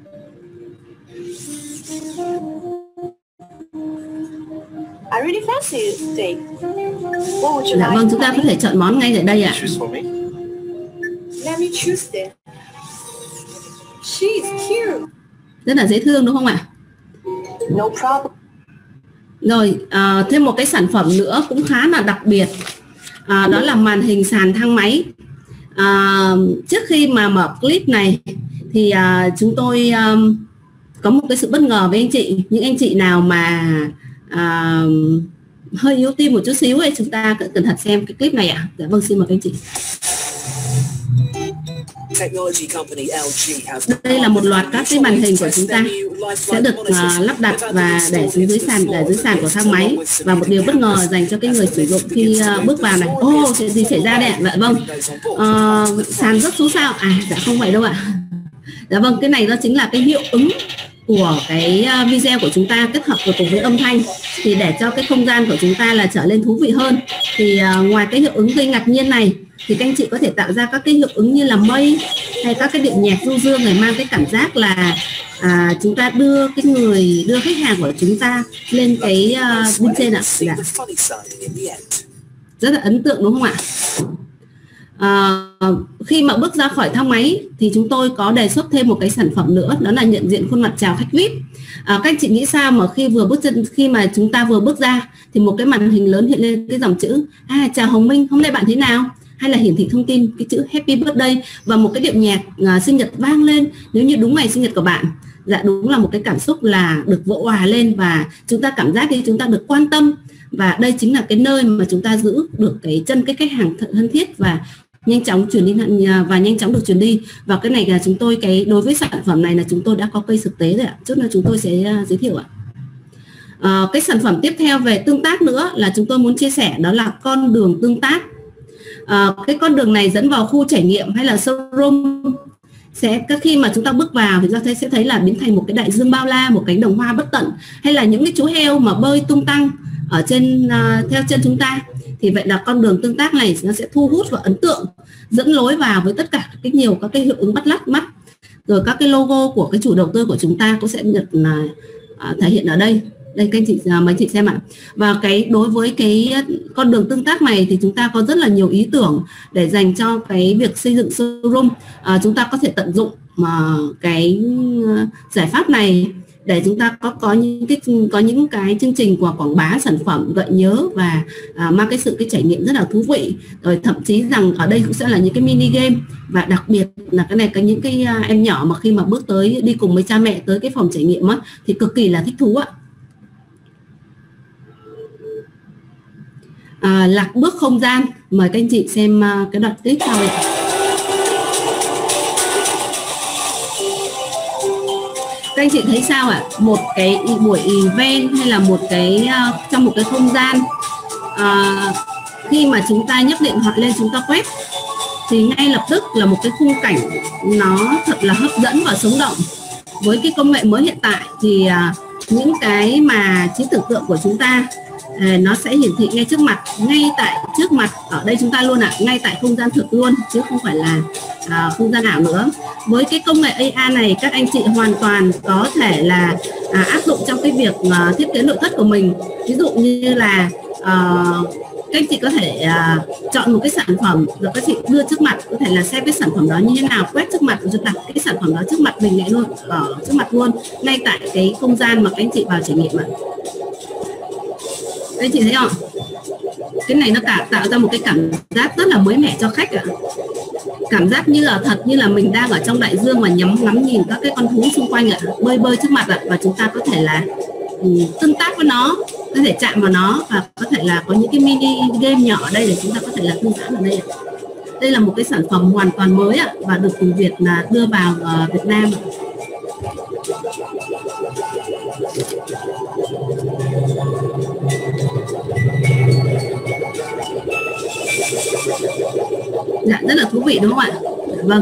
I really fancy steak. What would you Dạ like? vâng, chúng ta có thể chọn món ngay tại đây ạ. Choose for me. Let me choose it. She's cute. Rất là dễ thương đúng không ạ? No problem. Rồi à, thêm một cái sản phẩm nữa cũng khá là đặc biệt, à, đó là màn hình sàn thang máy. À, trước khi mà mở clip này thì à, chúng tôi à, có một cái sự bất ngờ với anh chị. Những anh chị nào mà à, hơi yếu tim một chút xíu ấy, chúng ta cẩn thận xem cái clip này ạ. Dạ vâng, xin mời anh chị. Đây là một loạt các cái màn hình của chúng ta sẽ được uh, lắp đặt và để xuống dưới sàn, để dưới sàn của thang máy. Và một điều bất ngờ dành cho cái người sử dụng khi uh, bước vào này. Ô, oh, chuyện gì xảy ra đây ạ? Dạ vâng, uh, sàn rất xuống sao? À, dạ không phải đâu ạ. Dạ vâng, cái này đó chính là cái hiệu ứng của cái video của chúng ta kết hợp cùng với âm thanh, thì để cho cái không gian của chúng ta là trở nên thú vị hơn. Thì uh, ngoài cái hiệu ứng gây ngạc nhiên này thì các anh chị có thể tạo ra các cái hiệu ứng như là mây hay các cái điệu nhạc du dương này, mang cái cảm giác là à, chúng ta đưa cái người đưa khách hàng của chúng ta lên cái uh, bên trên ạ. Dạ. Rất là ấn tượng đúng không ạ? À, khi mà bước ra khỏi thang máy thì chúng tôi có đề xuất thêm một cái sản phẩm nữa, đó là nhận diện khuôn mặt chào khách vi ai pi. À, các anh chị nghĩ sao mà khi vừa bước chân khi mà chúng ta vừa bước ra thì một cái màn hình lớn hiện lên cái dòng chữ à, chào Hồng Minh, hôm nay bạn thế nào, hay là hiển thị thông tin cái chữ Happy Birthday và một cái điệu nhạc à, sinh nhật vang lên nếu như đúng ngày sinh nhật của bạn. Dạ, đúng là một cái cảm xúc là được vỗ hòa lên và chúng ta cảm giác như chúng ta được quan tâm, và đây chính là cái nơi mà chúng ta giữ được cái chân cái khách hàng thân thiết và nhanh chóng truyền đi và nhanh chóng được truyền đi. Và cái này là chúng tôi cái đối với sản phẩm này là chúng tôi đã có case thực tế rồi ạ. Chút nữa chúng tôi sẽ uh, giới thiệu ạ. À, cái sản phẩm tiếp theo về tương tác nữa là chúng tôi muốn chia sẻ, đó là con đường tương tác. À, cái con đường này dẫn vào khu trải nghiệm hay là showroom sẽ các khi mà chúng ta bước vào thì chúng ta thấy sẽ thấy là biến thành một cái đại dương bao la, một cánh đồng hoa bất tận, hay là những cái chú heo mà bơi tung tăng ở trên uh, theo chân chúng ta. Thì vậy là con đường tương tác này nó sẽ thu hút và ấn tượng, dẫn lối vào với tất cả cái nhiều các cái hiệu ứng bắt lắt mắt. Rồi các cái logo của cái chủ đầu tư của chúng ta cũng sẽ được uh, thể hiện ở đây. Đây các anh chị mấy chị xem ạ. Và cái đối với cái con đường tương tác này thì chúng ta có rất là nhiều ý tưởng để dành cho cái việc xây dựng showroom. À, chúng ta có thể tận dụng mà cái giải pháp này để chúng ta có có những cái có những cái chương trình của quảng bá sản phẩm, gợi nhớ và à, mang cái sự cái trải nghiệm rất là thú vị. Rồi thậm chí rằng ở đây cũng sẽ là những cái mini game, và đặc biệt là cái này có những cái em nhỏ mà khi mà bước tới đi cùng với cha mẹ tới cái phòng trải nghiệm á, thì cực kỳ là thích thú ạ. À, lạc bước không gian, mời các anh chị xem uh, cái đoạn tiếp sau này. Các anh chị thấy sao ạ? À? Một cái buổi event hay là một cái uh, trong một cái không gian, uh, khi mà chúng ta nhấc điện thoại lên chúng ta quét thì ngay lập tức là một cái khung cảnh nó thật là hấp dẫn và sống động. Với cái công nghệ mới hiện tại thì uh, những cái mà trí tưởng tượng của chúng ta nó sẽ hiển thị ngay trước mặt, ngay tại trước mặt ở đây chúng ta luôn ạ, à, ngay tại không gian thực luôn chứ không phải là à, không gian ảo nữa. Với cái công nghệ a i này các anh chị hoàn toàn có thể là à, áp dụng trong cái việc à, thiết kế nội thất của mình. Ví dụ như là à, các anh chị có thể à, chọn một cái sản phẩm rồi các chị đưa trước mặt, có thể là xem cái sản phẩm đó như thế nào, quét trước mặt rồi đặt cái sản phẩm đó trước mặt mình ngay luôn, ở trước mặt luôn, ngay tại cái không gian mà các anh chị vào trải nghiệm ạ. Các anh chị thấy không? Cái này nó tạo, tạo ra một cái cảm giác rất là mới mẻ cho khách ạ. Cảm giác như là thật như là mình đang ở trong đại dương và nhắm ngắm nhìn các cái con thú xung quanh ạ, bơi bơi trước mặt ạ, và chúng ta có thể là um, tương tác với nó, có thể chạm vào nó, và có thể là có những cái mini game nhỏ ở đây để chúng ta có thể là thư giãn ở đây ạ. Đây là một cái sản phẩm hoàn toàn mới ạ, và được từ Việt là đưa vào uh, Việt Nam ạ. Dạ, rất là thú vị đúng không ạ? Vâng.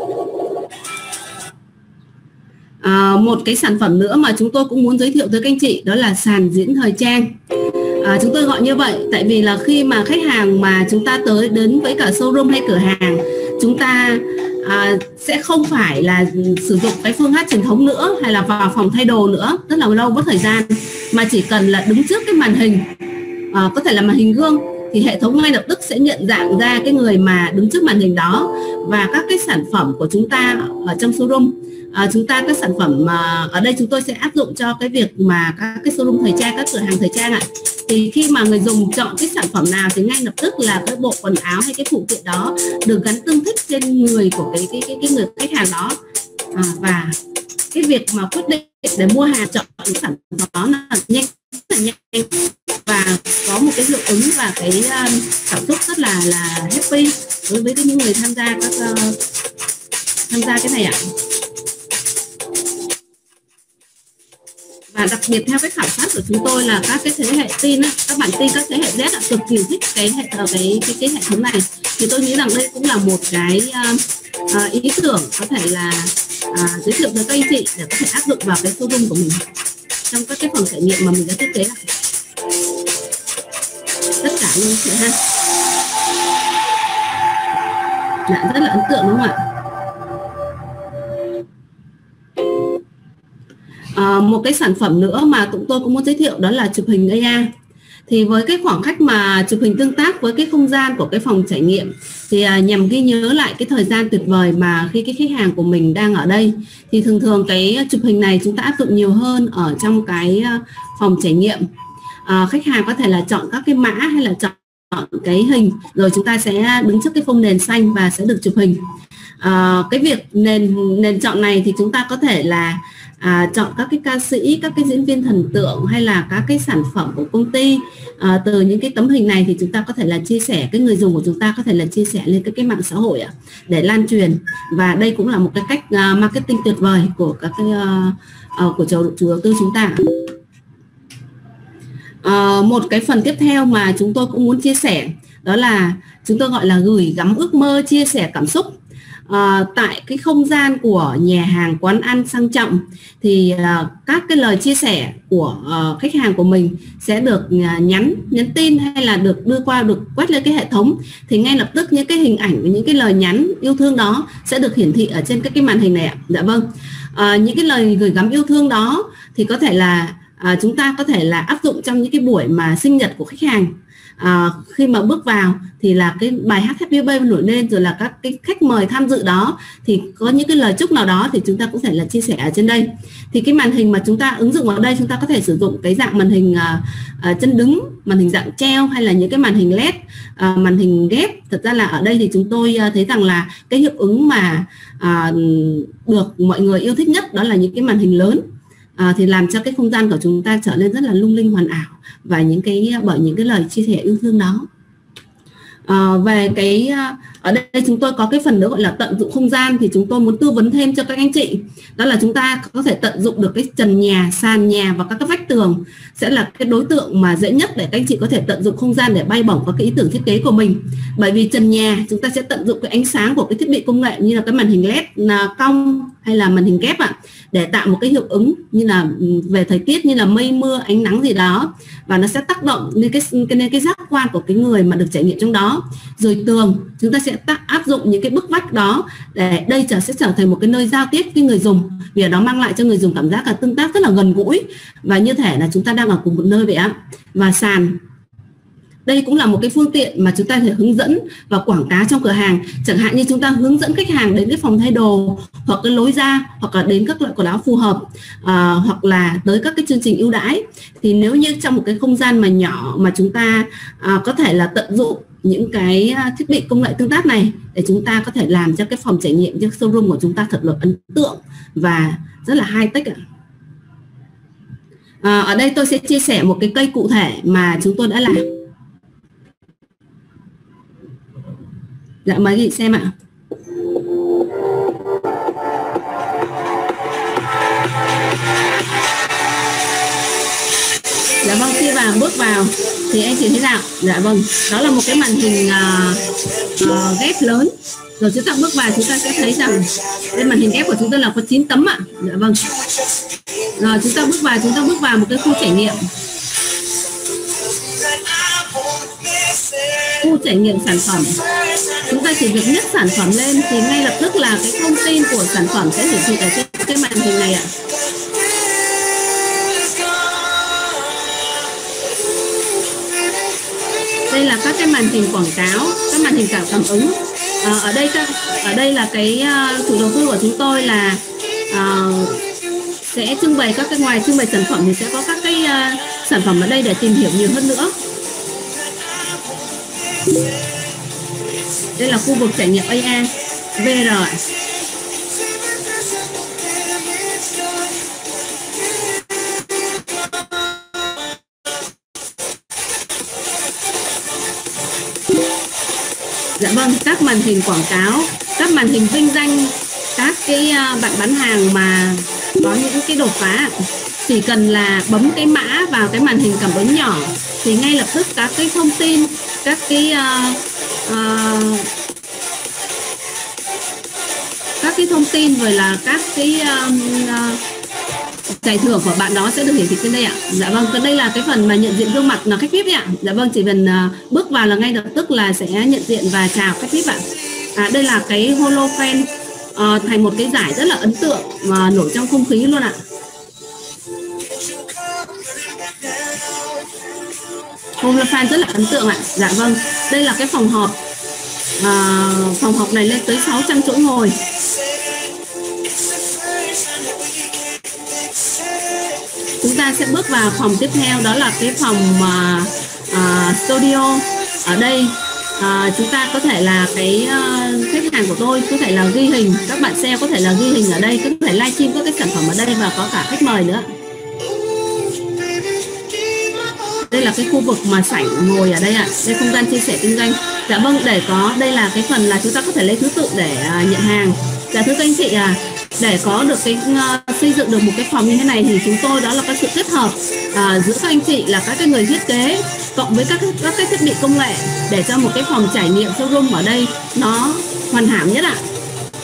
À, một cái sản phẩm nữa mà chúng tôi cũng muốn giới thiệu tới các anh chị đó là sàn diễn thời trang. À, chúng tôi gọi như vậy tại vì là khi mà khách hàng mà chúng ta tới đến với cả showroom hay cửa hàng, chúng ta à, sẽ không phải là sử dụng cái phương pháp truyền thống nữa hay là vào phòng thay đồ nữa rất là lâu mất thời gian, mà chỉ cần là đứng trước cái màn hình, à, có thể là màn hình gương, thì hệ thống ngay lập tức sẽ nhận dạng ra cái người mà đứng trước màn hình đó, và các cái sản phẩm của chúng ta ở trong showroom. À, chúng ta các sản phẩm mà ở đây chúng tôi sẽ áp dụng cho cái việc mà các cái showroom thời trang, các cửa hàng thời trang ạ. Thì khi mà người dùng chọn cái sản phẩm nào thì ngay lập tức là cái bộ quần áo hay cái phụ kiện đó được gắn tương thích trên người của cái cái cái, cái người khách hàng đó. À, và cái việc mà quyết định để mua hàng, chọn cái sản phẩm đó là nhanh, rất là nhanh, và có một cái hiệu ứng và cái um, cảm xúc rất là là happy đối với những người tham gia các uh, tham gia cái này ạ. Và đặc biệt theo cái khảo sát của chúng tôi là các cái thế hệ teen á, các bạn teen, các thế hệ Z cực kỳ thích cái hệ cái cái cái hệ thống này. Thì tôi nghĩ rằng đây cũng là một cái uh, uh, ý tưởng có thể là uh, giới thiệu tới các anh chị để có thể áp dụng vào cái showroom của mình trong các cái phòng trải nghiệm mà mình đã thiết kế lại. Tất cả luôn chị ha. Dạ, rất là ấn tượng đúng không ạ? À, một cái sản phẩm nữa mà tụi tôi cũng muốn giới thiệu đó là chụp hình a i. Thì với cái khoảng cách mà chụp hình tương tác với cái không gian của cái phòng trải nghiệm thì à, nhằm ghi nhớ lại cái thời gian tuyệt vời mà khi cái khách hàng của mình đang ở đây, thì thường thường cái chụp hình này chúng ta áp dụng nhiều hơn ở trong cái phòng trải nghiệm. À, khách hàng có thể là chọn các cái mã hay là chọn cái hình, rồi chúng ta sẽ đứng trước cái phông nền xanh và sẽ được chụp hình. À, cái việc nền nền chọn này thì chúng ta có thể là à, chọn các cái ca sĩ, các cái diễn viên thần tượng hay là các cái sản phẩm của công ty. À, từ những cái tấm hình này thì chúng ta có thể là chia sẻ, cái người dùng của chúng ta có thể là chia sẻ lên các cái mạng xã hội ạ, để lan truyền. Và đây cũng là một cái cách uh, marketing tuyệt vời của các cái uh, uh, của chủ, chủ đầu tư chúng ta. Uh, một cái phần tiếp theo mà chúng tôi cũng muốn chia sẻ đó là chúng tôi gọi là gửi gắm ước mơ, chia sẻ cảm xúc. À, tại cái không gian của nhà hàng quán ăn sang trọng thì à, các cái lời chia sẻ của à, khách hàng của mình sẽ được à, nhắn nhắn tin hay là được đưa qua, được quét lên cái hệ thống, thì ngay lập tức những cái hình ảnh và những cái lời nhắn yêu thương đó sẽ được hiển thị ở trên cái cái màn hình này ạ. Dạ vâng. À, những cái lời gửi gắm yêu thương đó thì có thể là à, chúng ta có thể là áp dụng trong những cái buổi mà sinh nhật của khách hàng. À, khi mà bước vào thì là cái bài hát Happy Birthday nổi lên, rồi là các cái khách mời tham dự đó thì có những cái lời chúc nào đó thì chúng ta cũng thể là chia sẻ ở trên đây. Thì cái màn hình mà chúng ta ứng dụng vào đây, chúng ta có thể sử dụng cái dạng màn hình à, à, chân đứng, màn hình dạng treo, hay là những cái màn hình led, à, màn hình ghép. Thật ra là ở đây thì chúng tôi thấy rằng là cái hiệu ứng mà à, được mọi người yêu thích nhất đó là những cái màn hình lớn. À, thì làm cho cái không gian của chúng ta trở nên rất là lung linh hoàn ảo và những cái bởi những cái lời chia sẻ yêu thương đó. À, về cái ở đây chúng tôi có cái phần nữa gọi là tận dụng không gian, thì chúng tôi muốn tư vấn thêm cho các anh chị, đó là chúng ta có thể tận dụng được cái trần nhà, sàn nhà và các cái vách tường sẽ là cái đối tượng mà dễ nhất để các anh chị có thể tận dụng không gian để bay bổng các cái ý tưởng thiết kế của mình. Bởi vì trần nhà chúng ta sẽ tận dụng cái ánh sáng của cái thiết bị công nghệ như là cái màn hình led cong hay là màn hình ghép ạ, để tạo một cái hiệu ứng như là về thời tiết, như là mây mưa, ánh nắng gì đó, và nó sẽ tác động lên cái lên cái giác quan của cái người mà được trải nghiệm trong đó. Rồi tường chúng ta sẽ tác, áp dụng những cái bức vách đó để đây trở sẽ trở thành một cái nơi giao tiếp với người dùng, vì ở đó mang lại cho người dùng cảm giác là tương tác rất là gần gũi và như thể là chúng ta đang ở cùng một nơi vậy á. Và sàn, đây cũng là một cái phương tiện mà chúng ta thể hướng dẫn và quảng cáo trong cửa hàng. Chẳng hạn như chúng ta hướng dẫn khách hàng đến cái phòng thay đồ, hoặc cái lối ra, hoặc là đến các loại quần áo phù hợp, à, hoặc là tới các cái chương trình ưu đãi. Thì nếu như trong một cái không gian mà nhỏ mà chúng ta à, có thể là tận dụng những cái thiết bị công nghệ tương tác này để chúng ta có thể làm cho cái phòng trải nghiệm, cho showroom của chúng ta thật là ấn tượng và rất là high tech ạ. À, ở đây tôi sẽ chia sẻ một cái cây cụ thể mà chúng tôi đã làm. Dạ mời chị xem ạ. Dạ vâng, khi vào bước vào thì anh chị thấy nào? Dạ vâng, đó là một cái màn hình uh, uh, ghép lớn. Rồi chúng ta bước vào chúng ta sẽ thấy rằng cái màn hình ghép của chúng ta là có chín tấm ạ. Dạ vâng. Rồi chúng ta bước vào chúng ta bước vào một cái khu trải nghiệm. Khu trải nghiệm sản phẩm. Chúng ta chỉ việc nhấc sản phẩm lên thì ngay lập tức là cái thông tin của sản phẩm sẽ hiển thị ở trên cái màn hình này ạ. Đây là các cái màn hình quảng cáo, các màn hình cảm cảm ứng. À, ở đây các ở đây là cái uh, chủ đầu tư của chúng tôi là uh, sẽ trưng bày các cái ngoài trưng bày sản phẩm thì sẽ có các cái uh, sản phẩm ở đây để tìm hiểu nhiều hơn nữa. Đây là khu vực trải nghiệm a rờ, vê rờ. Dạ vâng, các màn hình quảng cáo, các màn hình vinh danh các cái bạn bán hàng mà có những cái đột phá, chỉ cần là bấm cái mã vào cái màn hình cảm ứng nhỏ thì ngay lập tức các cái thông tin, các cái uh, uh, các cái thông tin rồi là các cái uh, uh, giải thưởng của bạn đó sẽ được hiển thị trên đây ạ. Dạ vâng, còn đây là cái phần mà nhận diện gương mặt là khách vê i pê ạ. Dạ vâng, chỉ cần uh, bước vào là ngay lập tức là sẽ nhận diện và chào khách vê i pê ạ. À, đây là cái HoloFan uh, thành một cái giải rất là ấn tượng mà nổi trong không khí luôn ạ. HoloFan rất là ấn tượng ạ. Dạ vâng, đây là cái phòng họp. À, phòng họp này lên tới sáu trăm chỗ ngồi. Chúng ta sẽ bước vào phòng tiếp theo, đó là cái phòng uh, uh, studio. Ở đây uh, chúng ta có thể là cái uh, khách hàng của tôi có thể là ghi hình, các bạn sale có thể là ghi hình ở đây, có thể livestream các cái sản phẩm ở đây và có cả khách mời nữa. Đây là cái khu vực mà sảnh ngồi ở đây ạ. Đây không gian chia sẻ kinh doanh. Dạ vâng, để có đây là cái phần là chúng ta có thể lấy thứ tự để uh, nhận hàng. Dạ thưa các anh chị à, để có được cái uh, xây dựng được một cái phòng như thế này thì chúng tôi đó là cái sự kết hợp uh, giữa các anh chị là các cái người thiết kế cộng với các các cái thiết bị công nghệ để cho một cái phòng trải nghiệm showroom ở đây nó hoàn hảo nhất ạ.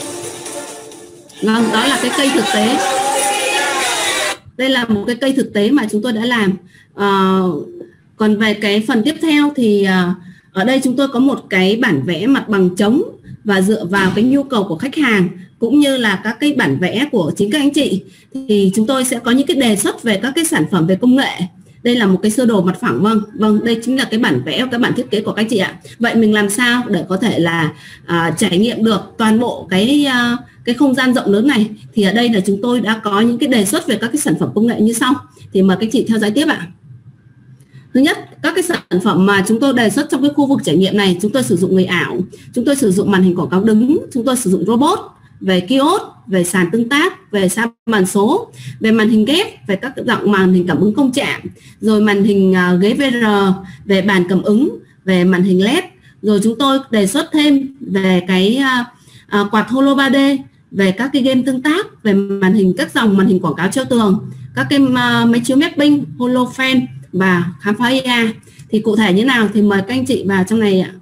Vâng, đó là cái cây thực tế. Đây là một cái cây thực tế mà chúng tôi đã làm. À, còn về cái phần tiếp theo thì à, ở đây chúng tôi có một cái bản vẽ mặt bằng trống, và dựa vào cái nhu cầu của khách hàng cũng như là các cái bản vẽ của chính các anh chị thì chúng tôi sẽ có những cái đề xuất về các cái sản phẩm về công nghệ. Đây là một cái sơ đồ mặt phẳng. Vâng, vâng, đây chính là cái bản vẽ, cái bản thiết kế của các anh chị ạ. Vậy mình làm sao để có thể là à, trải nghiệm được toàn bộ cái à, cái không gian rộng lớn này? Thì ở đây là chúng tôi đã có những cái đề xuất về các cái sản phẩm công nghệ như sau. Thì mời các chị theo dõi tiếp ạ. Thứ nhất, các cái sản phẩm mà chúng tôi đề xuất trong cái khu vực trải nghiệm này, chúng tôi sử dụng người ảo, chúng tôi sử dụng màn hình quảng cáo đứng, chúng tôi sử dụng robot, về kiosk, về sàn tương tác, về sa bàn số, về màn hình ghép, về các dạng màn hình cảm ứng công chạm, rồi màn hình uh, ghế vê rờ, về bàn cảm ứng, về màn hình led, rồi chúng tôi đề xuất thêm về cái uh, uh, quạt holo ba D, về các cái game tương tác, về màn hình các dòng màn hình quảng cáo treo tường, các cái uh, máy chiếu mapping, holo fan và khám phá a i. Thì cụ thể như nào thì mời các anh chị vào trong này ạ.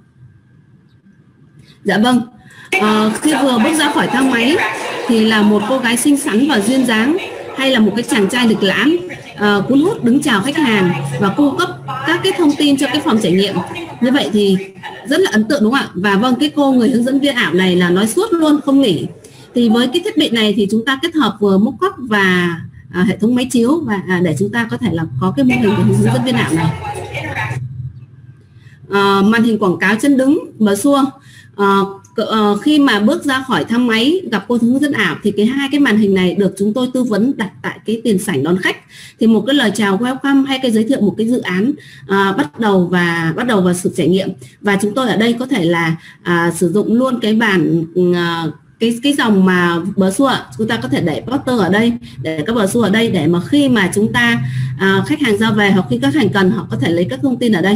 Dạ vâng. À, khi vừa bước ra khỏi thang máy thì là một cô gái xinh xắn và duyên dáng, hay là một cái chàng trai lịch lãm à, cuốn hút đứng chào khách hàng và cung cấp các cái thông tin cho cái phòng trải nghiệm. Như vậy thì rất là ấn tượng đúng không ạ? Và vâng, cái cô người hướng dẫn viên ảo này là nói suốt luôn không nghỉ. Thì với cái thiết bị này thì chúng ta kết hợp vừa mockup và à, hệ thống máy chiếu, và à, để chúng ta có thể là có cái mô hình của hướng dẫn viên ảo này. À, màn hình quảng cáo chân đứng bờ xua. À, Uh, khi mà bước ra khỏi thang máy gặp cô hướng dẫn ảo thì cái hai cái màn hình này được chúng tôi tư vấn đặt tại cái tiền sảnh đón khách. Thì một cái lời chào welcome hay cái giới thiệu một cái dự án uh, bắt đầu và bắt đầu vào sự trải nghiệm. Và chúng tôi ở đây có thể là uh, sử dụng luôn cái bản uh, cái cái dòng mà bờ xua, chúng ta có thể để poster ở đây, để các bờ xua ở đây, để mà khi mà chúng ta uh, khách hàng ra về hoặc khi các khách hàng cần họ có thể lấy các thông tin ở đây.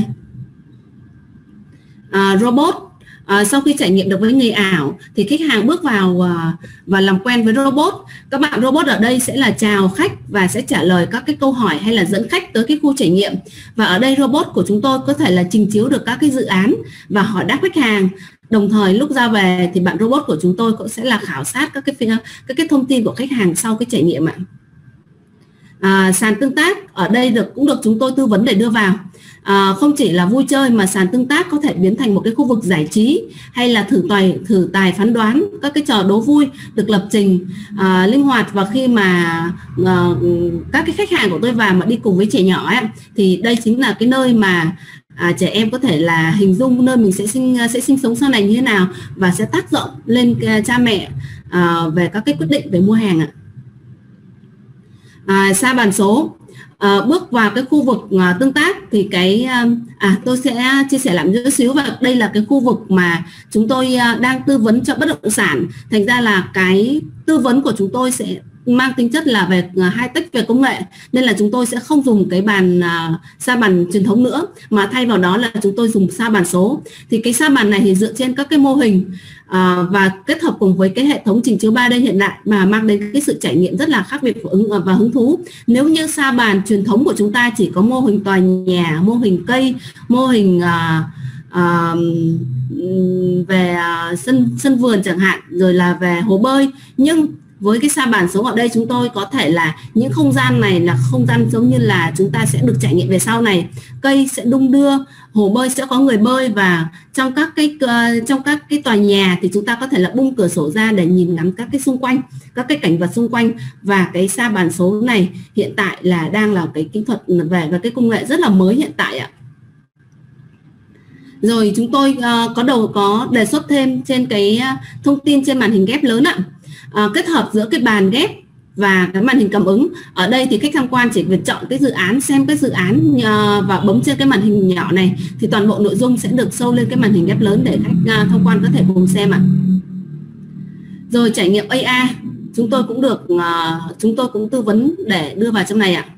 Uh, robot. À, sau khi trải nghiệm được với người ảo thì khách hàng bước vào uh, và làm quen với robot. Các bạn robot ở đây sẽ là chào khách và sẽ trả lời các cái câu hỏi hay là dẫn khách tới cái khu trải nghiệm. Và ở đây robot của chúng tôi có thể là trình chiếu được các cái dự án và hỏi đáp khách hàng. Đồng thời lúc ra về thì bạn robot của chúng tôi cũng sẽ là khảo sát các cái các cái thông tin của khách hàng sau cái trải nghiệm ạ. À, sàn tương tác ở đây được cũng được chúng tôi tư vấn để đưa vào. À, không chỉ là vui chơi mà sàn tương tác có thể biến thành một cái khu vực giải trí, hay là thử tài thử tài phán đoán, các cái trò đố vui được lập trình à, linh hoạt. Và khi mà à, các cái khách hàng của tôi vào mà đi cùng với trẻ nhỏ ấy, thì đây chính là cái nơi mà à, trẻ em có thể là hình dung nơi mình sẽ sinh sẽ sinh sống sau này như thế nào, và sẽ tác động lên cha mẹ à, về các cái quyết định về mua hàng ạ. À, sa bàn số. À, bước vào cái khu vực à, tương tác thì cái à tôi sẽ chia sẻ lại một chút xíu. Và đây là cái khu vực mà chúng tôi à, đang tư vấn cho bất động sản. Thành ra là cái tư vấn của chúng tôi sẽ mang tính chất là về uh, high tech, về công nghệ, nên là chúng tôi sẽ không dùng cái bàn uh, sa bàn truyền thống nữa, mà thay vào đó là chúng tôi dùng sa bàn số. Thì cái sa bàn này thì dựa trên các cái mô hình uh, và kết hợp cùng với cái hệ thống trình chiếu ba D hiện đại mà mang đến cái sự trải nghiệm rất là khác biệt và hứng thú. Nếu như sa bàn truyền thống của chúng ta chỉ có mô hình tòa nhà, mô hình cây, mô hình uh, uh, về uh, sân sân vườn chẳng hạn, rồi là về hồ bơi, nhưng với cái sa bàn số ở đây chúng tôi có thể là những không gian này là không gian giống như là chúng ta sẽ được trải nghiệm về sau này. Cây sẽ đung đưa, hồ bơi sẽ có người bơi, và trong các cái uh, trong các cái tòa nhà thì chúng ta có thể là bung cửa sổ ra để nhìn ngắm các cái xung quanh, các cái cảnh vật xung quanh. Và cái sa bàn số này hiện tại là đang là cái kỹ thuật về và cái công nghệ rất là mới hiện tại ạ. Rồi chúng tôi uh, có đầu có đề xuất thêm trên cái uh, thông tin trên màn hình ghép lớn ạ. À, kết hợp giữa cái bàn ghép và cái màn hình cảm ứng. Ở đây thì khách tham quan chỉ việc chọn cái dự án, xem cái dự án uh, và bấm trên cái màn hình nhỏ này thì toàn bộ nội dung sẽ được show lên cái màn hình ghép lớn để khách uh, tham quan có thể cùng xem ạ. Rồi trải nghiệm a i chúng tôi cũng được uh, chúng tôi cũng tư vấn để đưa vào trong này ạ.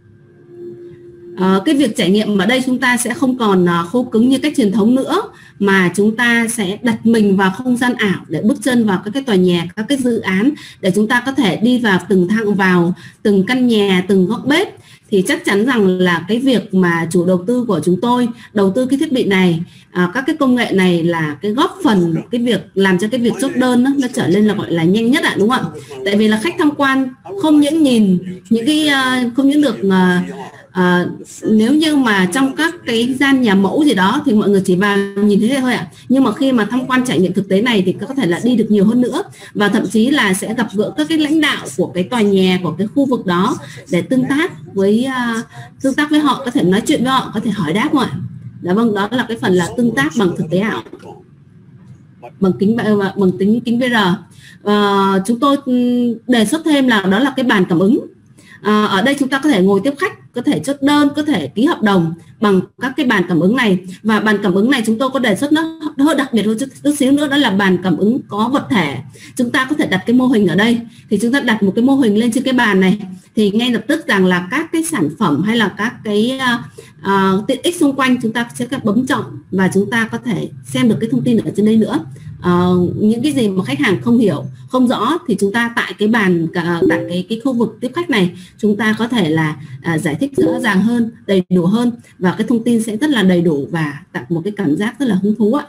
À, cái việc trải nghiệm ở đây chúng ta sẽ không còn uh, khô cứng như cách truyền thống nữa, mà chúng ta sẽ đặt mình vào không gian ảo để bước chân vào các cái tòa nhà, các cái dự án, để chúng ta có thể đi vào từng thang, vào từng căn nhà, từng góc bếp. thì chắc chắn rằng là cái việc mà chủ đầu tư của chúng tôi đầu tư cái thiết bị này, à, các cái công nghệ này là cái góp phần cái việc làm cho cái việc chốt đơn đó, nó trở nên là gọi là nhanh nhất ạ, đúng không ạ? Tại vì là khách tham quan không những nhìn những cái uh, không những được uh, À, nếu như mà trong các cái gian nhà mẫu gì đó thì mọi người chỉ vào nhìn thế thôi ạ, nhưng mà khi mà tham quan trải nghiệm thực tế này thì có thể là đi được nhiều hơn nữa, và thậm chí là sẽ gặp gỡ các cái lãnh đạo của cái tòa nhà, của cái khu vực đó để tương tác với uh, tương tác với họ, có thể nói chuyện với họ, có thể hỏi đáp mọi. Dạ vâng, đó là cái phần là tương tác bằng thực tế ảo, bằng kính bằng tính kính vê rờ. Uh, chúng tôi đề xuất thêm là đó là cái bàn cảm ứng. À, ở đây chúng ta có thể ngồi tiếp khách, có thể chốt đơn, có thể ký hợp đồng bằng các cái bàn cảm ứng này. Và bàn cảm ứng này chúng tôi có đề xuất nó hơi đặc biệt hơn chút xíu nữa, đó là bàn cảm ứng có vật thể. Chúng ta có thể đặt cái mô hình ở đây, thì chúng ta đặt một cái mô hình lên trên cái bàn này, thì ngay lập tức rằng là các cái sản phẩm hay là các cái uh, uh, tiện ích xung quanh chúng ta sẽ bấm chọn và chúng ta có thể xem được cái thông tin ở trên đây nữa. Uh, những cái gì mà khách hàng không hiểu, không rõ thì chúng ta tại cái bàn uh, tại cái cái khu vực tiếp khách này chúng ta có thể là uh, giải thích rõ ràng hơn, đầy đủ hơn, và cái thông tin sẽ rất là đầy đủ và tạo một cái cảm giác rất là hứng thú ạ.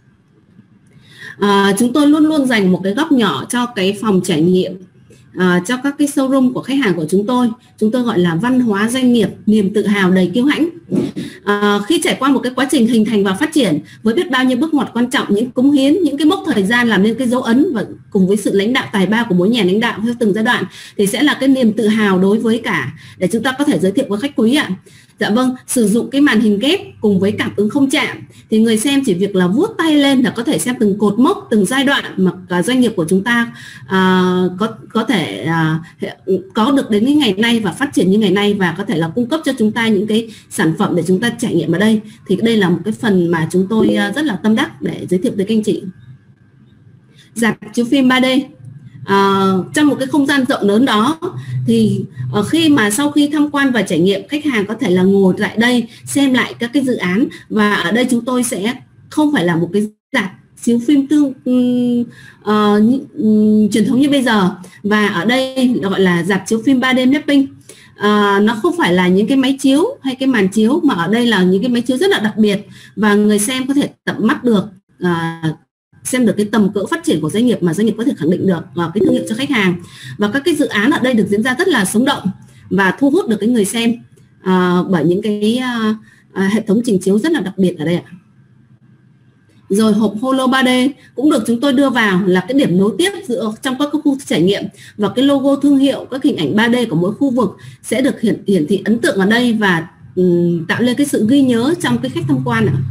Uh, chúng tôi luôn luôn dành một cái góc nhỏ cho cái phòng trải nghiệm, À, cho các cái showroom của khách hàng của chúng tôi. Chúng tôi gọi là văn hóa doanh nghiệp, niềm tự hào đầy kiêu hãnh. À, khi trải qua một cái quá trình hình thành và phát triển với biết bao nhiêu bước ngoặt quan trọng, những cống hiến, những cái mốc thời gian làm nên cái dấu ấn, và cùng với sự lãnh đạo tài ba của mỗi nhà lãnh đạo theo từng giai đoạn, thì sẽ là cái niềm tự hào đối với cả để chúng ta có thể giới thiệu với khách quý ạ. Dạ vâng, sử dụng cái màn hình ghép cùng với cảm ứng không chạm thì người xem chỉ việc là vuốt tay lên là có thể xem từng cột mốc, từng giai đoạn mà cả doanh nghiệp của chúng ta à, có có thể à, có được đến cái ngày nay và phát triển như ngày nay, và có thể là cung cấp cho chúng ta những cái sản phẩm để chúng ta trải nghiệm ở đây. Thì đây là một cái phần mà chúng tôi rất là tâm đắc để giới thiệu tới các anh chị. Rạp chiếu phim ba D. À, trong một cái không gian rộng lớn đó thì uh, khi mà sau khi tham quan và trải nghiệm, khách hàng có thể là ngồi lại đây xem lại các cái dự án, và ở đây chúng tôi sẽ không phải là một cái rạp chiếu phim tương um, uh, um, truyền thống như bây giờ, và ở đây gọi là rạp chiếu phim ba D mapping. À, nó không phải là những cái máy chiếu hay cái màn chiếu, mà ở đây là những cái máy chiếu rất là đặc biệt, và người xem có thể tận mắt được à, xem được cái tầm cỡ phát triển của doanh nghiệp mà doanh nghiệp có thể khẳng định được vào cái thương hiệu cho khách hàng. Và các cái dự án ở đây được diễn ra rất là sống động và thu hút được cái người xem à, bởi những cái à, à, hệ thống trình chiếu rất là đặc biệt ở đây ạ. Rồi hộp Holo ba D cũng được chúng tôi đưa vào là cái điểm nối tiếp giữa trong các khu trải nghiệm, và cái logo thương hiệu, các hình ảnh ba D của mỗi khu vực sẽ được hiển, hiển thị ấn tượng ở đây và um, tạo lên cái sự ghi nhớ trong cái khách tham quan ạ.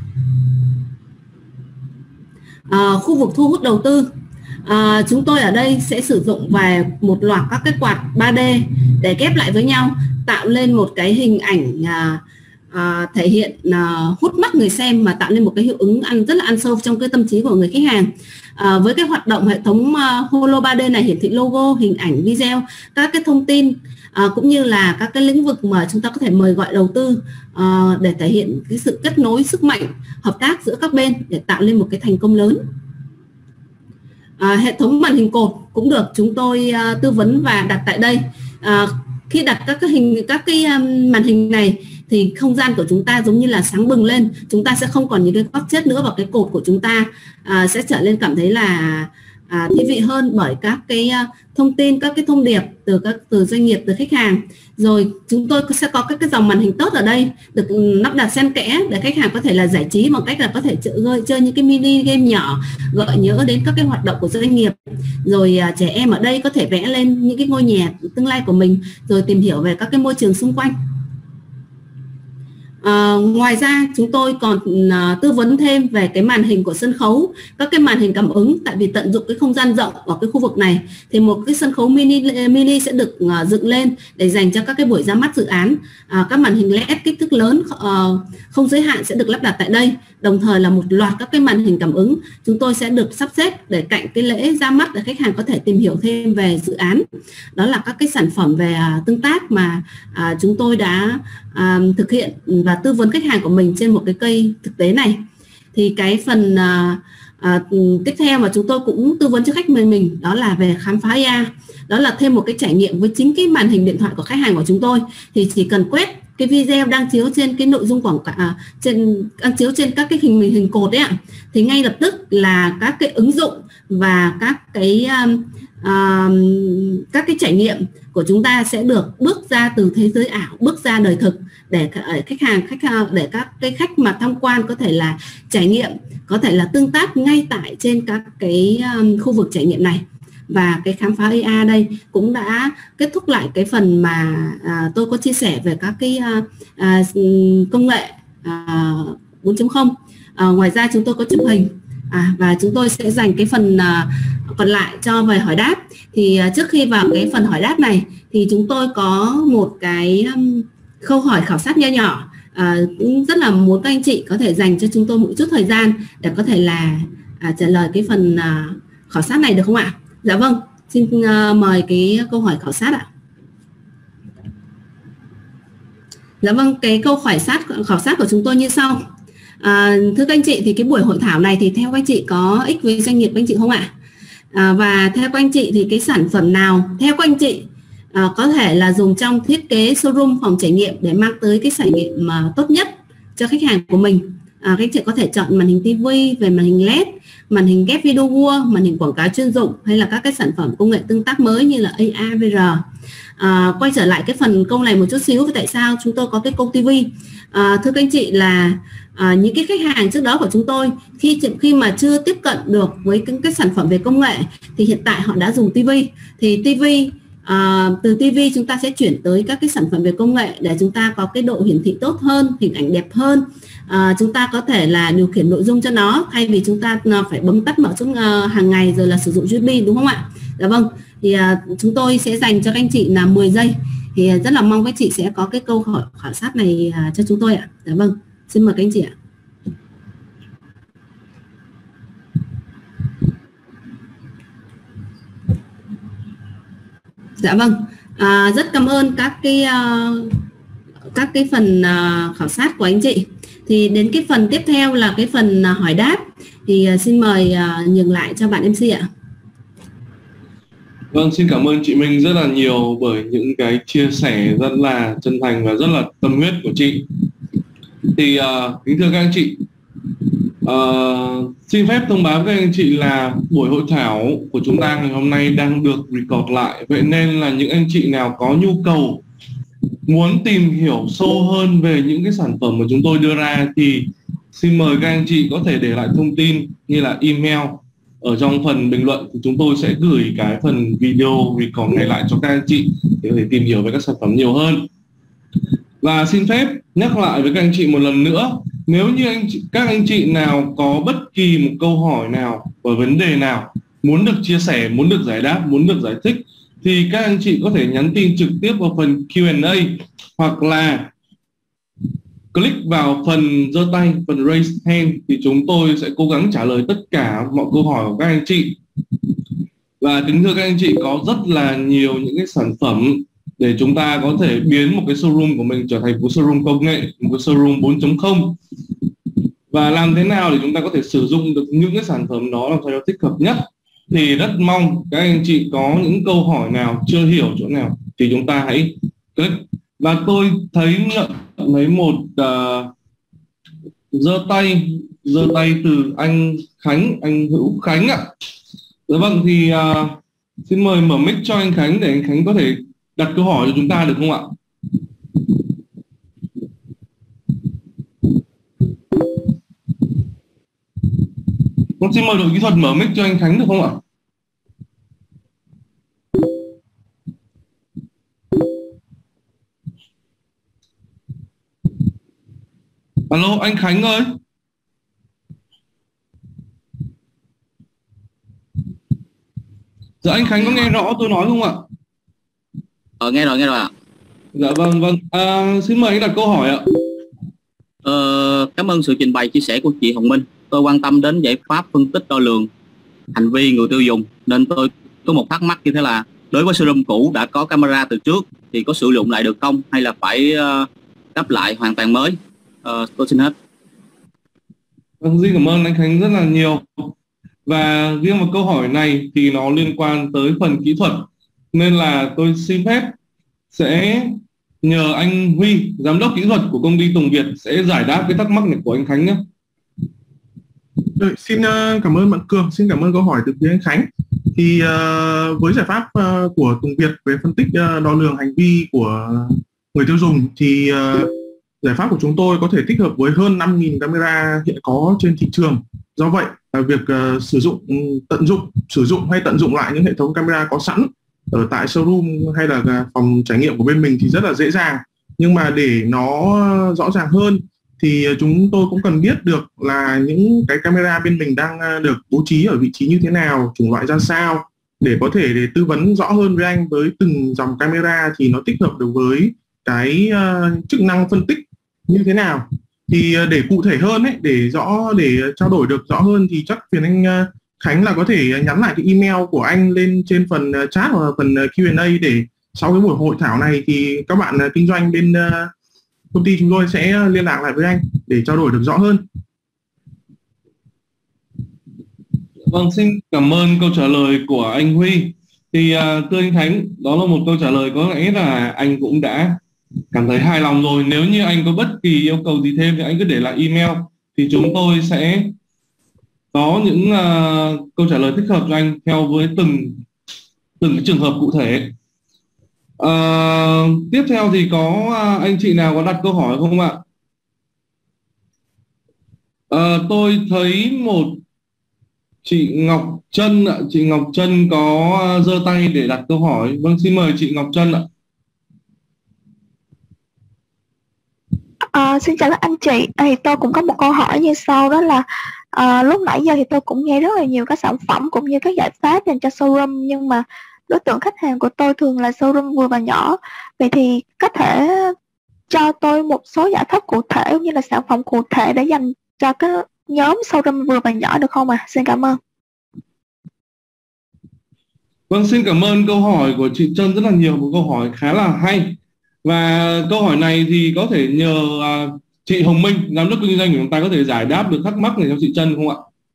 À, khu vực thu hút đầu tư, à, chúng tôi ở đây sẽ sử dụng vài một loạt các cái quạt ba D để ghép lại với nhau, tạo lên một cái hình ảnh à, à, thể hiện à, hút mắt người xem, mà tạo nên một cái hiệu ứng ăn rất là ăn sâu trong cái tâm trí của người khách hàng. À, với cái hoạt động hệ thống uh, Holo ba D này hiển thị logo, hình ảnh, video, các cái thông tin à, cũng như là các cái lĩnh vực mà chúng ta có thể mời gọi đầu tư à, để thể hiện cái sự kết nối, sức mạnh, hợp tác giữa các bên để tạo lên một cái thành công lớn. À, hệ thống màn hình cột cũng được chúng tôi uh, tư vấn và đặt tại đây. À, khi đặt các cái hình các cái um, màn hình này thì không gian của chúng ta giống như là sáng bừng lên, chúng ta sẽ không còn những cái góc chết nữa, và cái cột của chúng ta à, sẽ trở lên cảm thấy là à, thi vị hơn bởi các cái uh, thông tin, các cái thông điệp từ các từ doanh nghiệp, từ khách hàng. Rồi chúng tôi sẽ có các cái dòng màn hình tốt ở đây được lắp đặt xen kẽ để khách hàng có thể là giải trí bằng cách là có thể chơi, chơi những cái mini game nhỏ gợi nhớ đến các cái hoạt động của doanh nghiệp. Rồi à, trẻ em ở đây có thể vẽ lên những cái ngôi nhà tương lai của mình, rồi tìm hiểu về các cái môi trường xung quanh. À, ngoài ra chúng tôi còn à, tư vấn thêm về cái màn hình của sân khấu, các cái màn hình cảm ứng, tại vì tận dụng cái không gian rộng ở cái khu vực này thì một cái sân khấu mini mini sẽ được à, dựng lên để dành cho các cái buổi ra mắt dự án. À, các màn hình led kích thước lớn à, không giới hạn sẽ được lắp đặt tại đây, đồng thời là một loạt các cái màn hình cảm ứng chúng tôi sẽ được sắp xếp để cạnh cái lễ ra mắt để khách hàng có thể tìm hiểu thêm về dự án. Đó là các cái sản phẩm về à, tương tác mà à, chúng tôi đã à, thực hiện và tư vấn khách hàng của mình trên một cái cây thực tế này. Thì cái phần à, À, tiếp theo mà chúng tôi cũng tư vấn cho khách mời mình đó là về khám phá a i, đó là thêm một cái trải nghiệm với chính cái màn hình điện thoại của khách hàng của chúng tôi. Thì chỉ cần quét cái video đang chiếu trên cái nội dung quảng cáo, à, trên đang chiếu trên các cái hình hình cột đấy ạ, thì ngay lập tức là các cái ứng dụng và các cái um, um, các cái trải nghiệm của chúng ta sẽ được bước ra từ thế giới ảo, bước ra đời thực để khách hàng khách để các cái khách mà tham quan có thể là trải nghiệm, có thể là tương tác ngay tại trên các cái um, khu vực trải nghiệm này. Và cái khám phá a i đây cũng đã kết thúc lại cái phần mà à, tôi có chia sẻ về các cái à, à, công nghệ à, bốn chấm không. À, ngoài ra chúng tôi có chụp hình à, và chúng tôi sẽ dành cái phần à, còn lại cho về hỏi đáp. Thì à, trước khi vào cái phần hỏi đáp này thì chúng tôi có một cái um, câu hỏi khảo sát nho nhỏ. À, cũng rất là muốn các anh chị có thể dành cho chúng tôi một chút thời gian để có thể là à, trả lời cái phần à, khảo sát này được không ạ? Dạ vâng, xin uh, mời cái câu hỏi khảo sát ạ. Dạ vâng, cái câu hỏi sát khảo sát của chúng tôi như sau. À, thưa các anh chị, thì cái buổi hội thảo này thì theo các anh chị có ích với doanh nghiệp các anh chị không ạ? À, và theo các anh chị thì cái sản phẩm nào theo các anh chị à, có thể là dùng trong thiết kế showroom phòng trải nghiệm để mang tới cái trải nghiệm mà tốt nhất cho khách hàng của mình? À, các anh chị có thể chọn màn hình ti vi, về màn hình led, màn hình ghép video wall, màn hình quảng cáo chuyên dụng, hay là các cái sản phẩm công nghệ tương tác mới như là a i, vê rờ. À, quay trở lại cái phần câu này một chút xíu, tại sao chúng tôi có cái câu ti vi. À, thưa các anh chị là à, những cái khách hàng trước đó của chúng tôi khi khi mà chưa tiếp cận được với các cái sản phẩm về công nghệ thì hiện tại họ đã dùng ti vi. Thì ti vi À, từ ti vi chúng ta sẽ chuyển tới các cái sản phẩm về công nghệ để chúng ta có cái độ hiển thị tốt hơn, hình ảnh đẹp hơn. À, chúng ta có thể là điều khiển nội dung cho nó thay vì chúng ta phải bấm tắt mở trong uh, hàng ngày rồi là sử dụng u ét bê, đúng không ạ? Dạ vâng, thì uh, chúng tôi sẽ dành cho các anh chị là mười giây. Thì uh, rất là mong các chị sẽ có cái câu hỏi khảo sát này uh, cho chúng tôi ạ. Dạ vâng, xin mời các anh chị ạ. Dạ vâng, à, rất cảm ơn các cái uh, các cái phần uh, khảo sát của anh chị. Thì đến cái phần tiếp theo là cái phần uh, hỏi đáp. Thì uh, xin mời uh, nhường lại cho bạn em xê ạ. Vâng, xin cảm ơn chị Minh rất là nhiều bởi những cái chia sẻ rất là chân thành và rất là tâm huyết của chị. Thì uh, kính thưa các anh chị, uh, xin phép thông báo với các anh chị là buổi hội thảo của chúng ta ngày hôm nay đang được record lại. Vậy nên là những anh chị nào có nhu cầu muốn tìm hiểu sâu hơn về những cái sản phẩm mà chúng tôi đưa ra thì xin mời các anh chị có thể để lại thông tin như là email ở trong phần bình luận, thì chúng tôi sẽ gửi cái phần video record này lại cho các anh chị để có thể tìm hiểu về các sản phẩm nhiều hơn. Và xin phép nhắc lại với các anh chị một lần nữa, nếu như anh chị, các anh chị nào có bất kỳ một câu hỏi nào và vấn đề nào muốn được chia sẻ, muốn được giải đáp, muốn được giải thích thì các anh chị có thể nhắn tin trực tiếp vào phần Q and A hoặc là click vào phần giơ tay, phần raise hand, thì chúng tôi sẽ cố gắng trả lời tất cả mọi câu hỏi của các anh chị. Và kính thưa các anh chị, có rất là nhiều những cái sản phẩm để chúng ta có thể biến một cái showroom của mình trở thành một showroom công nghệ, một cái showroom bốn chấm không. Và làm thế nào để chúng ta có thể sử dụng được những cái sản phẩm đó làm sao cho thích hợp nhất. Thì rất mong các anh chị có những câu hỏi nào chưa hiểu chỗ nào thì chúng ta hãy click. Và tôi thấy nhận lấy một uh, giơ tay giơ tay từ anh Khánh, anh Hữu Khánh ạ. Dạ vâng, thì uh, xin mời mở mic cho anh Khánh để anh Khánh có thể đặt câu hỏi cho chúng ta được không ạ? Con xin mời đội kỹ thuật mở mic cho anh Khánh được không ạ? Alo, anh Khánh ơi. Dạ anh Khánh có nghe rõ tôi nói không ạ? Ờ, nghe rồi, nghe rồi ạ. Dạ vâng, vâng. À, xin mời anh đặt câu hỏi ạ. Ờ, cảm ơn sự trình bày chia sẻ của chị Hồng Minh. Tôi quan tâm đến giải pháp phân tích đo lường hành vi người tiêu dùng, nên tôi có một thắc mắc như thế là đối với showroom cũ đã có camera từ trước thì có sử dụng lại được không, hay là phải uh, đắp lại hoàn toàn mới? Uh, tôi xin hết. Vâng, xin cảm ơn anh Khánh rất là nhiều. Và riêng một câu hỏi này thì nó liên quan tới phần kỹ thuật, nên là tôi xin phép sẽ nhờ anh Huy, giám đốc kỹ thuật của công ty Tùng Việt sẽ giải đáp cái thắc mắc này của anh Khánh nhé. Rồi, xin cảm ơn bạn Cường, xin cảm ơn câu hỏi từ phía anh Khánh. Thì uh, với giải pháp uh, của Tùng Việt về phân tích uh, đo lường hành vi của người tiêu dùng thì uh, giải pháp của chúng tôi có thể tích hợp với hơn năm nghìn camera hiện có trên thị trường. Do vậy, uh, việc uh, sử dụng tận dụng sử dụng hay tận dụng lại những hệ thống camera có sẵn ở tại showroom hay là phòng trải nghiệm của bên mình thì rất là dễ dàng. Nhưng mà để nó rõ ràng hơn thì chúng tôi cũng cần biết được là những cái camera bên mình đang được bố trí ở vị trí như thế nào, chủng loại ra sao, để có thể để tư vấn rõ hơn với anh với từng dòng camera thì nó tích hợp được với cái uh, chức năng phân tích như thế nào. Thì uh, để cụ thể hơn ấy, để rõ để trao đổi được rõ hơn thì chắc phiền anh uh, Khánh là có thể nhắn lại cái email của anh lên trên phần uh, chat hoặc phần uh, Q and A để sau cái buổi hội thảo này thì các bạn uh, kinh doanh bên uh, công ty chúng tôi sẽ liên lạc lại với anh để trao đổi được rõ hơn. Vâng, xin cảm ơn câu trả lời của anh Huy. Thì uh, thưa anh Khánh, đó là một câu trả lời có lẽ là anh cũng đã cảm thấy hài lòng rồi. Nếu như anh có bất kỳ yêu cầu gì thêm thì anh cứ để lại email thì chúng tôi sẽ có những uh, câu trả lời thích hợp cho anh theo với từng từng cái trường hợp cụ thể. Uh, tiếp theo thì có uh, anh chị nào có đặt câu hỏi không ạ? Uh, tôi thấy một chị Ngọc Trân ạ, chị Ngọc Trân có giơ uh, tay để đặt câu hỏi. Vâng, xin mời chị Ngọc Trân ạ. À, xin chào các anh chị. Thì tôi cũng có một câu hỏi như sau, đó là à, lúc nãy giờ thì tôi cũng nghe rất là nhiều các sản phẩm cũng như các giải pháp dành cho showroom, nhưng mà đối tượng khách hàng của tôi thường là showroom vừa và nhỏ. Vậy thì có thể cho tôi một số giải pháp cụ thể cũng như là sản phẩm cụ thể để dành cho cái nhóm showroom vừa và nhỏ được không ạ? À? Xin cảm ơn. Vâng, xin cảm ơn câu hỏi của chị Trân, rất là nhiều, một câu hỏi khá là hay. Và câu hỏi này thì có thể nhờ uh, chị Hồng Minh, giám đốc kinh doanh của chúng ta có thể giải đáp được thắc mắc này cho chị Trân không ạ?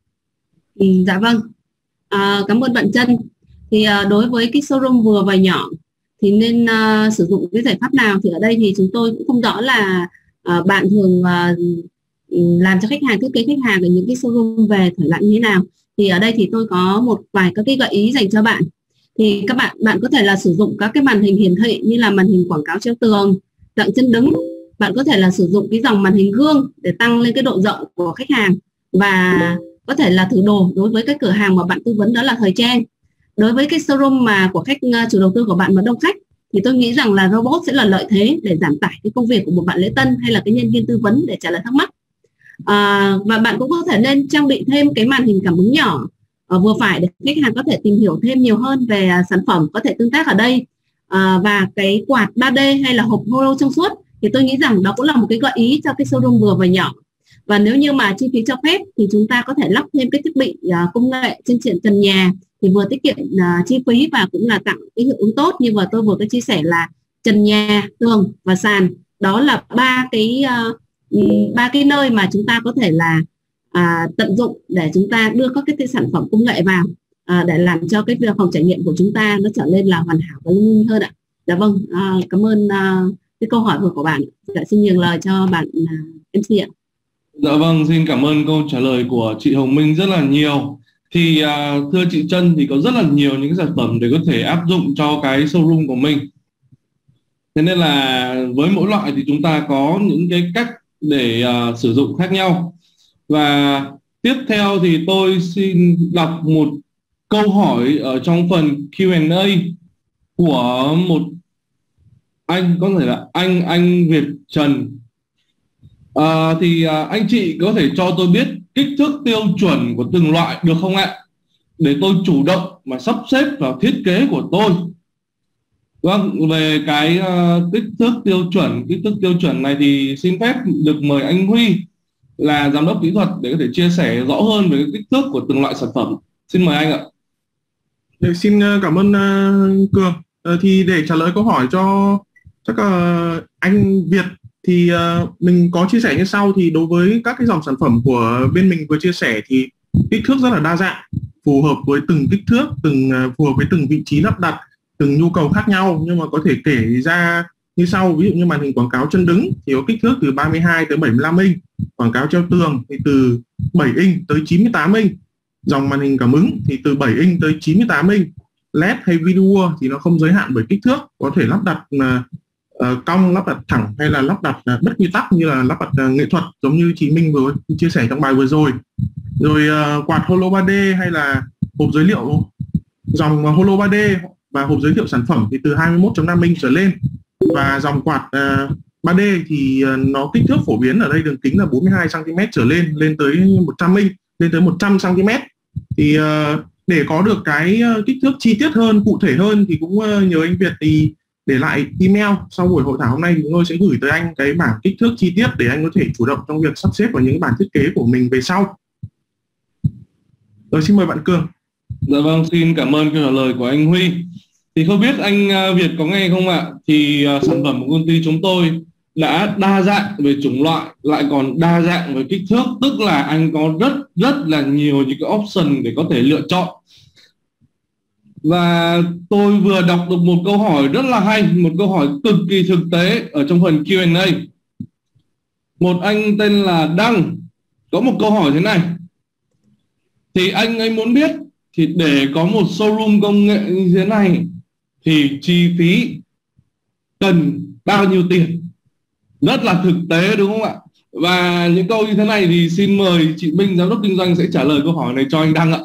Ừ, dạ vâng, à, cảm ơn bạn Trân. Thì uh, đối với cái showroom vừa và nhỏ thì nên uh, sử dụng cái giải pháp nào, thì ở đây thì chúng tôi cũng không rõ là uh, bạn thường uh, làm cho khách hàng, thiết kế khách hàng ở những cái showroom về thể loại như thế nào. Thì ở đây thì tôi có một vài các cái gợi ý dành cho bạn. Thì các bạn bạn có thể là sử dụng các cái màn hình hiển thị như là màn hình quảng cáo treo tường, dạng chân đứng. Bạn có thể là sử dụng cái dòng màn hình gương để tăng lên cái độ rộng của khách hàng, và có thể là thử đồ đối với cái cửa hàng mà bạn tư vấn, đó là thời trang. Đối với cái showroom mà của khách chủ đầu tư của bạn mà đông khách thì tôi nghĩ rằng là robot sẽ là lợi thế để giảm tải cái công việc của một bạn lễ tân hay là cái nhân viên tư vấn để trả lời thắc mắc. À, và bạn cũng có thể nên trang bị thêm cái màn hình cảm ứng nhỏ uh, vừa phải để khách hàng có thể tìm hiểu thêm nhiều hơn về uh, sản phẩm, có thể tương tác ở đây. Uh, và cái quạt ba D hay là hộp holo trong suốt thì tôi nghĩ rằng đó cũng là một cái gợi ý cho cái showroom vừa và nhỏ. Và nếu như mà chi phí cho phép thì chúng ta có thể lắp thêm cái thiết bị uh, công nghệ trên triển trần nhà thì vừa tiết kiệm uh, chi phí và cũng là tạo cái hiệu ứng tốt. Như vừa tôi vừa có chia sẻ là trần nhà, tường và sàn, đó là ba cái uh, ba cái nơi mà chúng ta có thể là à, tận dụng để chúng ta đưa các cái sản phẩm công nghệ vào à, để làm cho cái việc phòng trải nghiệm của chúng ta nó trở nên là hoàn hảo và lưu minh hơn ạ. Dạ vâng, à, cảm ơn à, cái câu hỏi vừa của bạn. Dạ, xin nhường lời cho bạn à, em xê ạ. Dạ vâng, xin cảm ơn câu trả lời của chị Hồng Minh rất là nhiều. Thì à, thưa chị Trân, thì có rất là nhiều những sản phẩm để có thể áp dụng cho cái showroom của mình. Thế nên là với mỗi loại thì chúng ta có những cái cách để uh, sử dụng khác nhau. Và tiếp theo thì tôi xin đọc một câu hỏi ở trong phần Q and A của một anh, có thể là anh anh Việt Trần. Uh, thì uh, anh chị có thể cho tôi biết kích thước tiêu chuẩn của từng loại được không ạ? Để tôi chủ động mà sắp xếp vào thiết kế của tôi. Vâng, về cái uh, kích thước tiêu chuẩn, kích thước tiêu chuẩn này thì xin phép được mời anh Huy là giám đốc kỹ thuật để có thể chia sẻ rõ hơn về cái kích thước của từng loại sản phẩm. Xin mời anh ạ. Để xin cảm ơn uh, Cường. Uh, thì để trả lời câu hỏi cho chắc uh, anh Việt thì uh, mình có chia sẻ như sau. Thì đối với các cái dòng sản phẩm của bên mình vừa chia sẻ thì kích thước rất là đa dạng. phù hợp với từng kích thước, từng uh, phù hợp với từng vị trí lắp đặt, từng nhu cầu khác nhau, nhưng mà có thể kể ra như sau. Ví dụ như màn hình quảng cáo chân đứng thì có kích thước từ ba mươi hai tới bảy mươi lăm inch, quảng cáo treo tường thì từ bảy inch tới chín mươi tám inch, dòng màn hình cảm ứng thì từ bảy inch tới chín mươi tám inch. led hay video thì nó không giới hạn bởi kích thước, có thể lắp đặt uh, uh, cong, lắp đặt thẳng hay là lắp đặt uh, bất quy tắc như là lắp đặt uh, nghệ thuật, giống như chị Minh vừa chia sẻ trong bài vừa rồi. Rồi uh, quạt Holo ba D hay là hộp giới thiệu dòng Holo ba D và hộp giới thiệu sản phẩm thì từ hai mươi mốt phẩy năm inch trở lên. Và dòng quạt uh, ba D thì uh, nó kích thước phổ biến ở đây đường kính là bốn mươi hai xăng ti mét trở lên, lên tới một trăm inch, lên tới một trăm xăng ti mét. Thì uh, để có được cái uh, kích thước chi tiết hơn, cụ thể hơn thì cũng uh, nhờ anh Việt thì để lại email. Sau buổi hội thảo hôm nay chúng tôi sẽ gửi tới anh cái bảng kích thước chi tiết để anh có thể chủ động trong việc sắp xếp vào những bản thiết kế của mình về sau. Rồi, xin mời bạn Cường. Dạ vâng, xin cảm ơn câu trả lời của anh Huy. Thì không biết anh Việt có nghe không ạ? Thì uh, sản phẩm của công ty chúng tôi đã đa dạng về chủng loại, lại còn đa dạng về kích thước, tức là anh có rất rất là nhiều những cái option để có thể lựa chọn. Và tôi vừa đọc được một câu hỏi rất là hay, một câu hỏi cực kỳ thực tế ở trong phần Q and A. Một anh tên là Đăng có một câu hỏi thế này. Thì anh ấy muốn biết thì để có một showroom công nghệ như thế này thì chi phí cần bao nhiêu tiền? Rất là thực tế đúng không ạ? Và những câu như thế này thì xin mời chị Minh, giám đốc kinh doanh sẽ trả lời câu hỏi này cho anh Đăng ạ.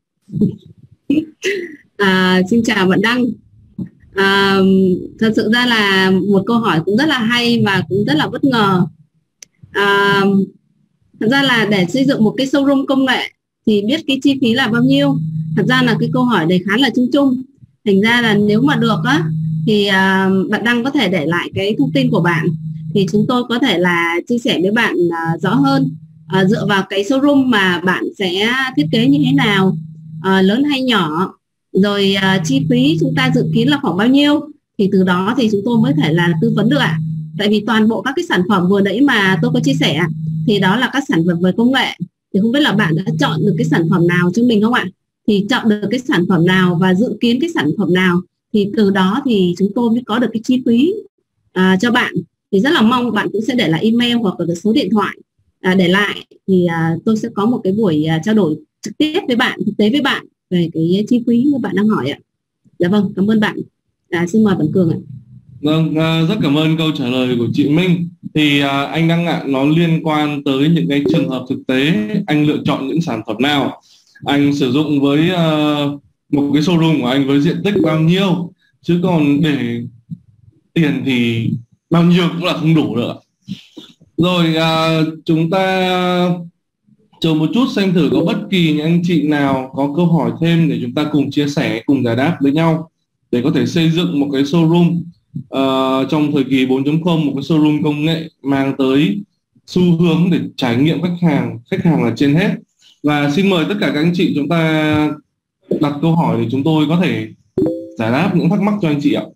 À, xin chào bạn Đăng. À, thật sự ra là một câu hỏi cũng rất là hay và cũng rất là bất ngờ. À, thật ra là để xây dựng một cái showroom công nghệ thì biết cái chi phí là bao nhiêu. Thật ra là cái câu hỏi này khá là chung chung. Thành ra là nếu mà được á thì à, bạn Đăng có thể để lại cái thông tin của bạn thì chúng tôi có thể là chia sẻ với bạn à, rõ hơn à, dựa vào cái showroom mà bạn sẽ thiết kế như thế nào, à, lớn hay nhỏ, rồi à, chi phí chúng ta dự kiến là khoảng bao nhiêu, thì từ đó thì chúng tôi mới thể là tư vấn được ạ. Tại vì toàn bộ các cái sản phẩm vừa nãy mà tôi có chia sẻ thì đó là các sản phẩm về công nghệ, thì không biết là bạn đã chọn được cái sản phẩm nào cho mình không ạ? Thì chọn được cái sản phẩm nào và dự kiến cái sản phẩm nào thì từ đó thì chúng tôi mới có được cái chi phí à, cho bạn. Thì rất là mong bạn cũng sẽ để lại email hoặc là số điện thoại à, để lại thì à, tôi sẽ có một cái buổi à, trao đổi trực tiếp với bạn, thực tế với bạn về cái chi phí như bạn đang hỏi ạ. Dạ vâng, cảm ơn bạn. À, xin mời bạn Cường ạ. Vâng, à, rất cảm ơn câu trả lời của chị Minh. Thì à, anh Đăng ạ, nó liên quan tới những cái trường hợp thực tế anh lựa chọn những sản phẩm nào, anh sử dụng với uh, một cái showroom của anh với diện tích bao nhiêu, chứ còn để tiền thì bao nhiêu cũng là không đủ nữa. Rồi à, chúng ta chờ một chút xem thử có bất kỳ những anh chị nào có câu hỏi thêm để chúng ta cùng chia sẻ, cùng giải đáp với nhau để có thể xây dựng một cái showroom uh, trong thời kỳ bốn chấm không, một cái showroom công nghệ mang tới xu hướng để trải nghiệm khách hàng, khách hàng là trên hết. Và xin mời tất cả các anh chị chúng ta đặt câu hỏi để chúng tôi có thể giải đáp những thắc mắc cho anh chị ạ.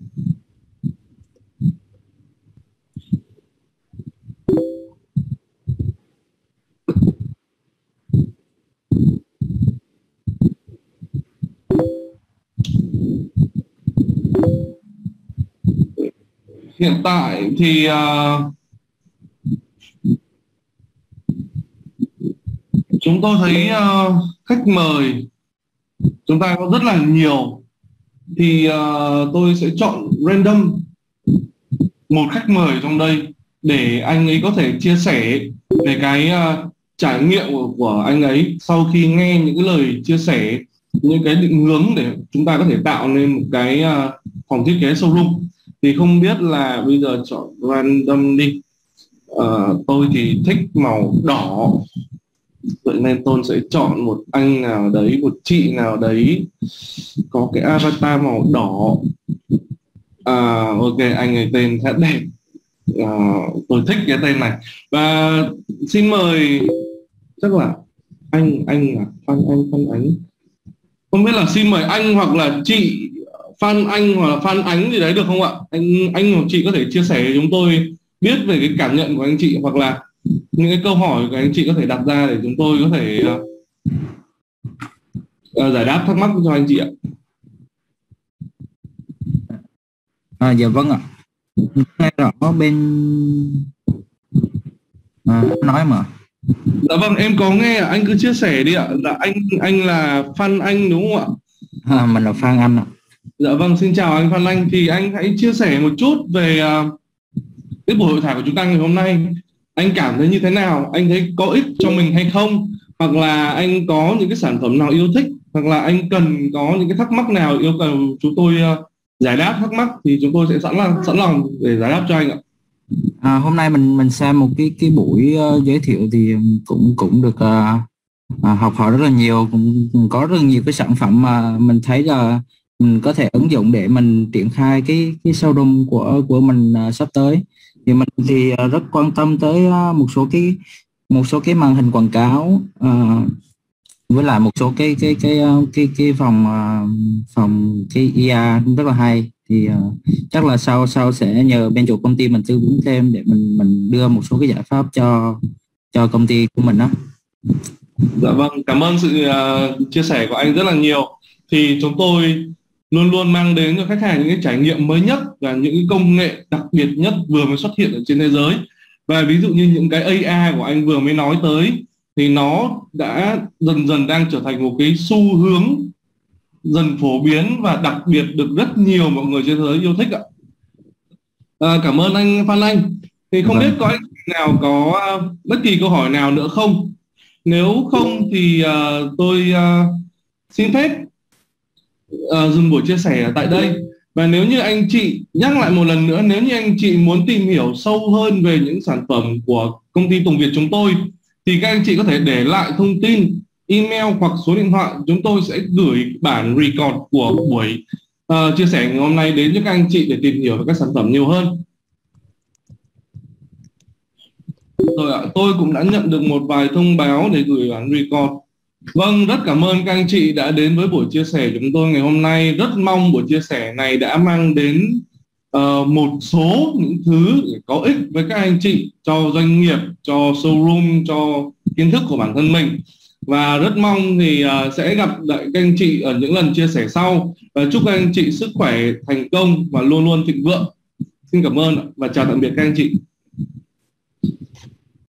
Hiện tại thì uh, chúng tôi thấy uh, khách mời chúng ta có rất là nhiều, thì uh, tôi sẽ chọn random một khách mời trong đây để anh ấy có thể chia sẻ về cái uh, trải nghiệm của, của anh ấy sau khi nghe những cái lời chia sẻ, những cái định hướng để chúng ta có thể tạo nên một cái uh, phòng thiết kế showroom. Thì không biết là bây giờ chọn random đi. Uh, tôi thì thích màu đỏ, vậy nên tôi sẽ chọn một anh nào đấy, một chị nào đấy có cái avatar màu đỏ. À, ok, anh ấy tên khá đẹp. À, tôi thích cái tên này. Và xin mời, chắc là anh anh là Phan Anh Phan Ánh. Không biết là xin mời anh hoặc là chị Phan Anh hoặc là Phan Ánh gì đấy được không ạ? Anh anh hoặc chị có thể chia sẻ cho chúng tôi biết về cái cảm nhận của anh chị, hoặc là những cái câu hỏi của anh chị có thể đặt ra để chúng tôi có thể uh, uh, giải đáp thắc mắc cho anh chị ạ. À, dạ vâng ạ. Nghe rõ bên à, nói mà. Dạ vâng, em có nghe ạ, anh cứ chia sẻ đi ạ. Dạ anh anh là Phan Anh đúng không ạ? À, mình là Phan Anh ạ. Dạ vâng, xin chào anh Phan Anh. Thì anh hãy chia sẻ một chút về uh, cái buổi hội thảo của chúng ta ngày hôm nay. Anh cảm thấy như thế nào? Anh thấy có ích cho mình hay không? Hoặc là anh có những cái sản phẩm nào yêu thích? Hoặc là anh cần có những cái thắc mắc nào yêu cầu chúng tôi uh, giải đáp thắc mắc thì chúng tôi sẽ sẵn lòng sẵn lòng để giải đáp cho anh ạ. À, hôm nay mình mình xem một cái cái buổi uh, giới thiệu thì cũng cũng được uh, uh, học hỏi rất là nhiều, cũng, cũng có rất là nhiều cái sản phẩm mà mình thấy là mình có thể ứng dụng để mình triển khai cái cái showroom của của mình uh, sắp tới. Thì mình thì uh, rất quan tâm tới uh, một số cái một số cái màn hình quảng cáo uh, với lại một số cái cái cái cái cái, cái phòng uh, phòng cái i a rất là hay. Thì uh, chắc là sau sau sẽ nhờ bên chủ công ty mình tư vấn thêm để mình mình đưa một số cái giải pháp cho cho công ty của mình đó. Dạ vâng, cảm ơn sự uh, chia sẻ của anh rất là nhiều. Thì chúng tôi luôn luôn mang đến cho khách hàng những cái trải nghiệm mới nhất và những cái công nghệ đặc biệt nhất vừa mới xuất hiện ở trên thế giới. Và ví dụ như những cái a i của anh vừa mới nói tới thì nó đã dần dần đang trở thành một cái xu hướng dần phổ biến và đặc biệt được rất nhiều mọi người trên thế giới yêu thích ạ. À, cảm ơn anh Phan Anh. Thì không biết có anh nào có bất kỳ câu hỏi nào nữa không? Nếu không thì uh, tôi uh, xin phép uh, dừng buổi chia sẻ tại đây. Và nếu như anh chị, nhắc lại một lần nữa, nếu như anh chị muốn tìm hiểu sâu hơn về những sản phẩm của công ty Tùng Việt chúng tôi thì các anh chị có thể để lại thông tin, email hoặc số điện thoại. Chúng tôi sẽ gửi bản record của buổi uh, chia sẻ ngày hôm nay đến cho các anh chị để tìm hiểu về các sản phẩm nhiều hơn. Rồi ạ, tôi cũng đã nhận được một vài thông báo để gửi bản record. Vâng, rất cảm ơn các anh chị đã đến với buổi chia sẻ chúng tôi ngày hôm nay. Rất mong buổi chia sẻ này đã mang đến uh, một số những thứ có ích với các anh chị, cho doanh nghiệp, cho showroom, cho kiến thức của bản thân mình. Và rất mong thì uh, sẽ gặp lại các anh chị ở những lần chia sẻ sau. Và chúc các anh chị sức khỏe, thành công và luôn luôn thịnh vượng. Xin cảm ơn và chào tạm biệt các anh chị.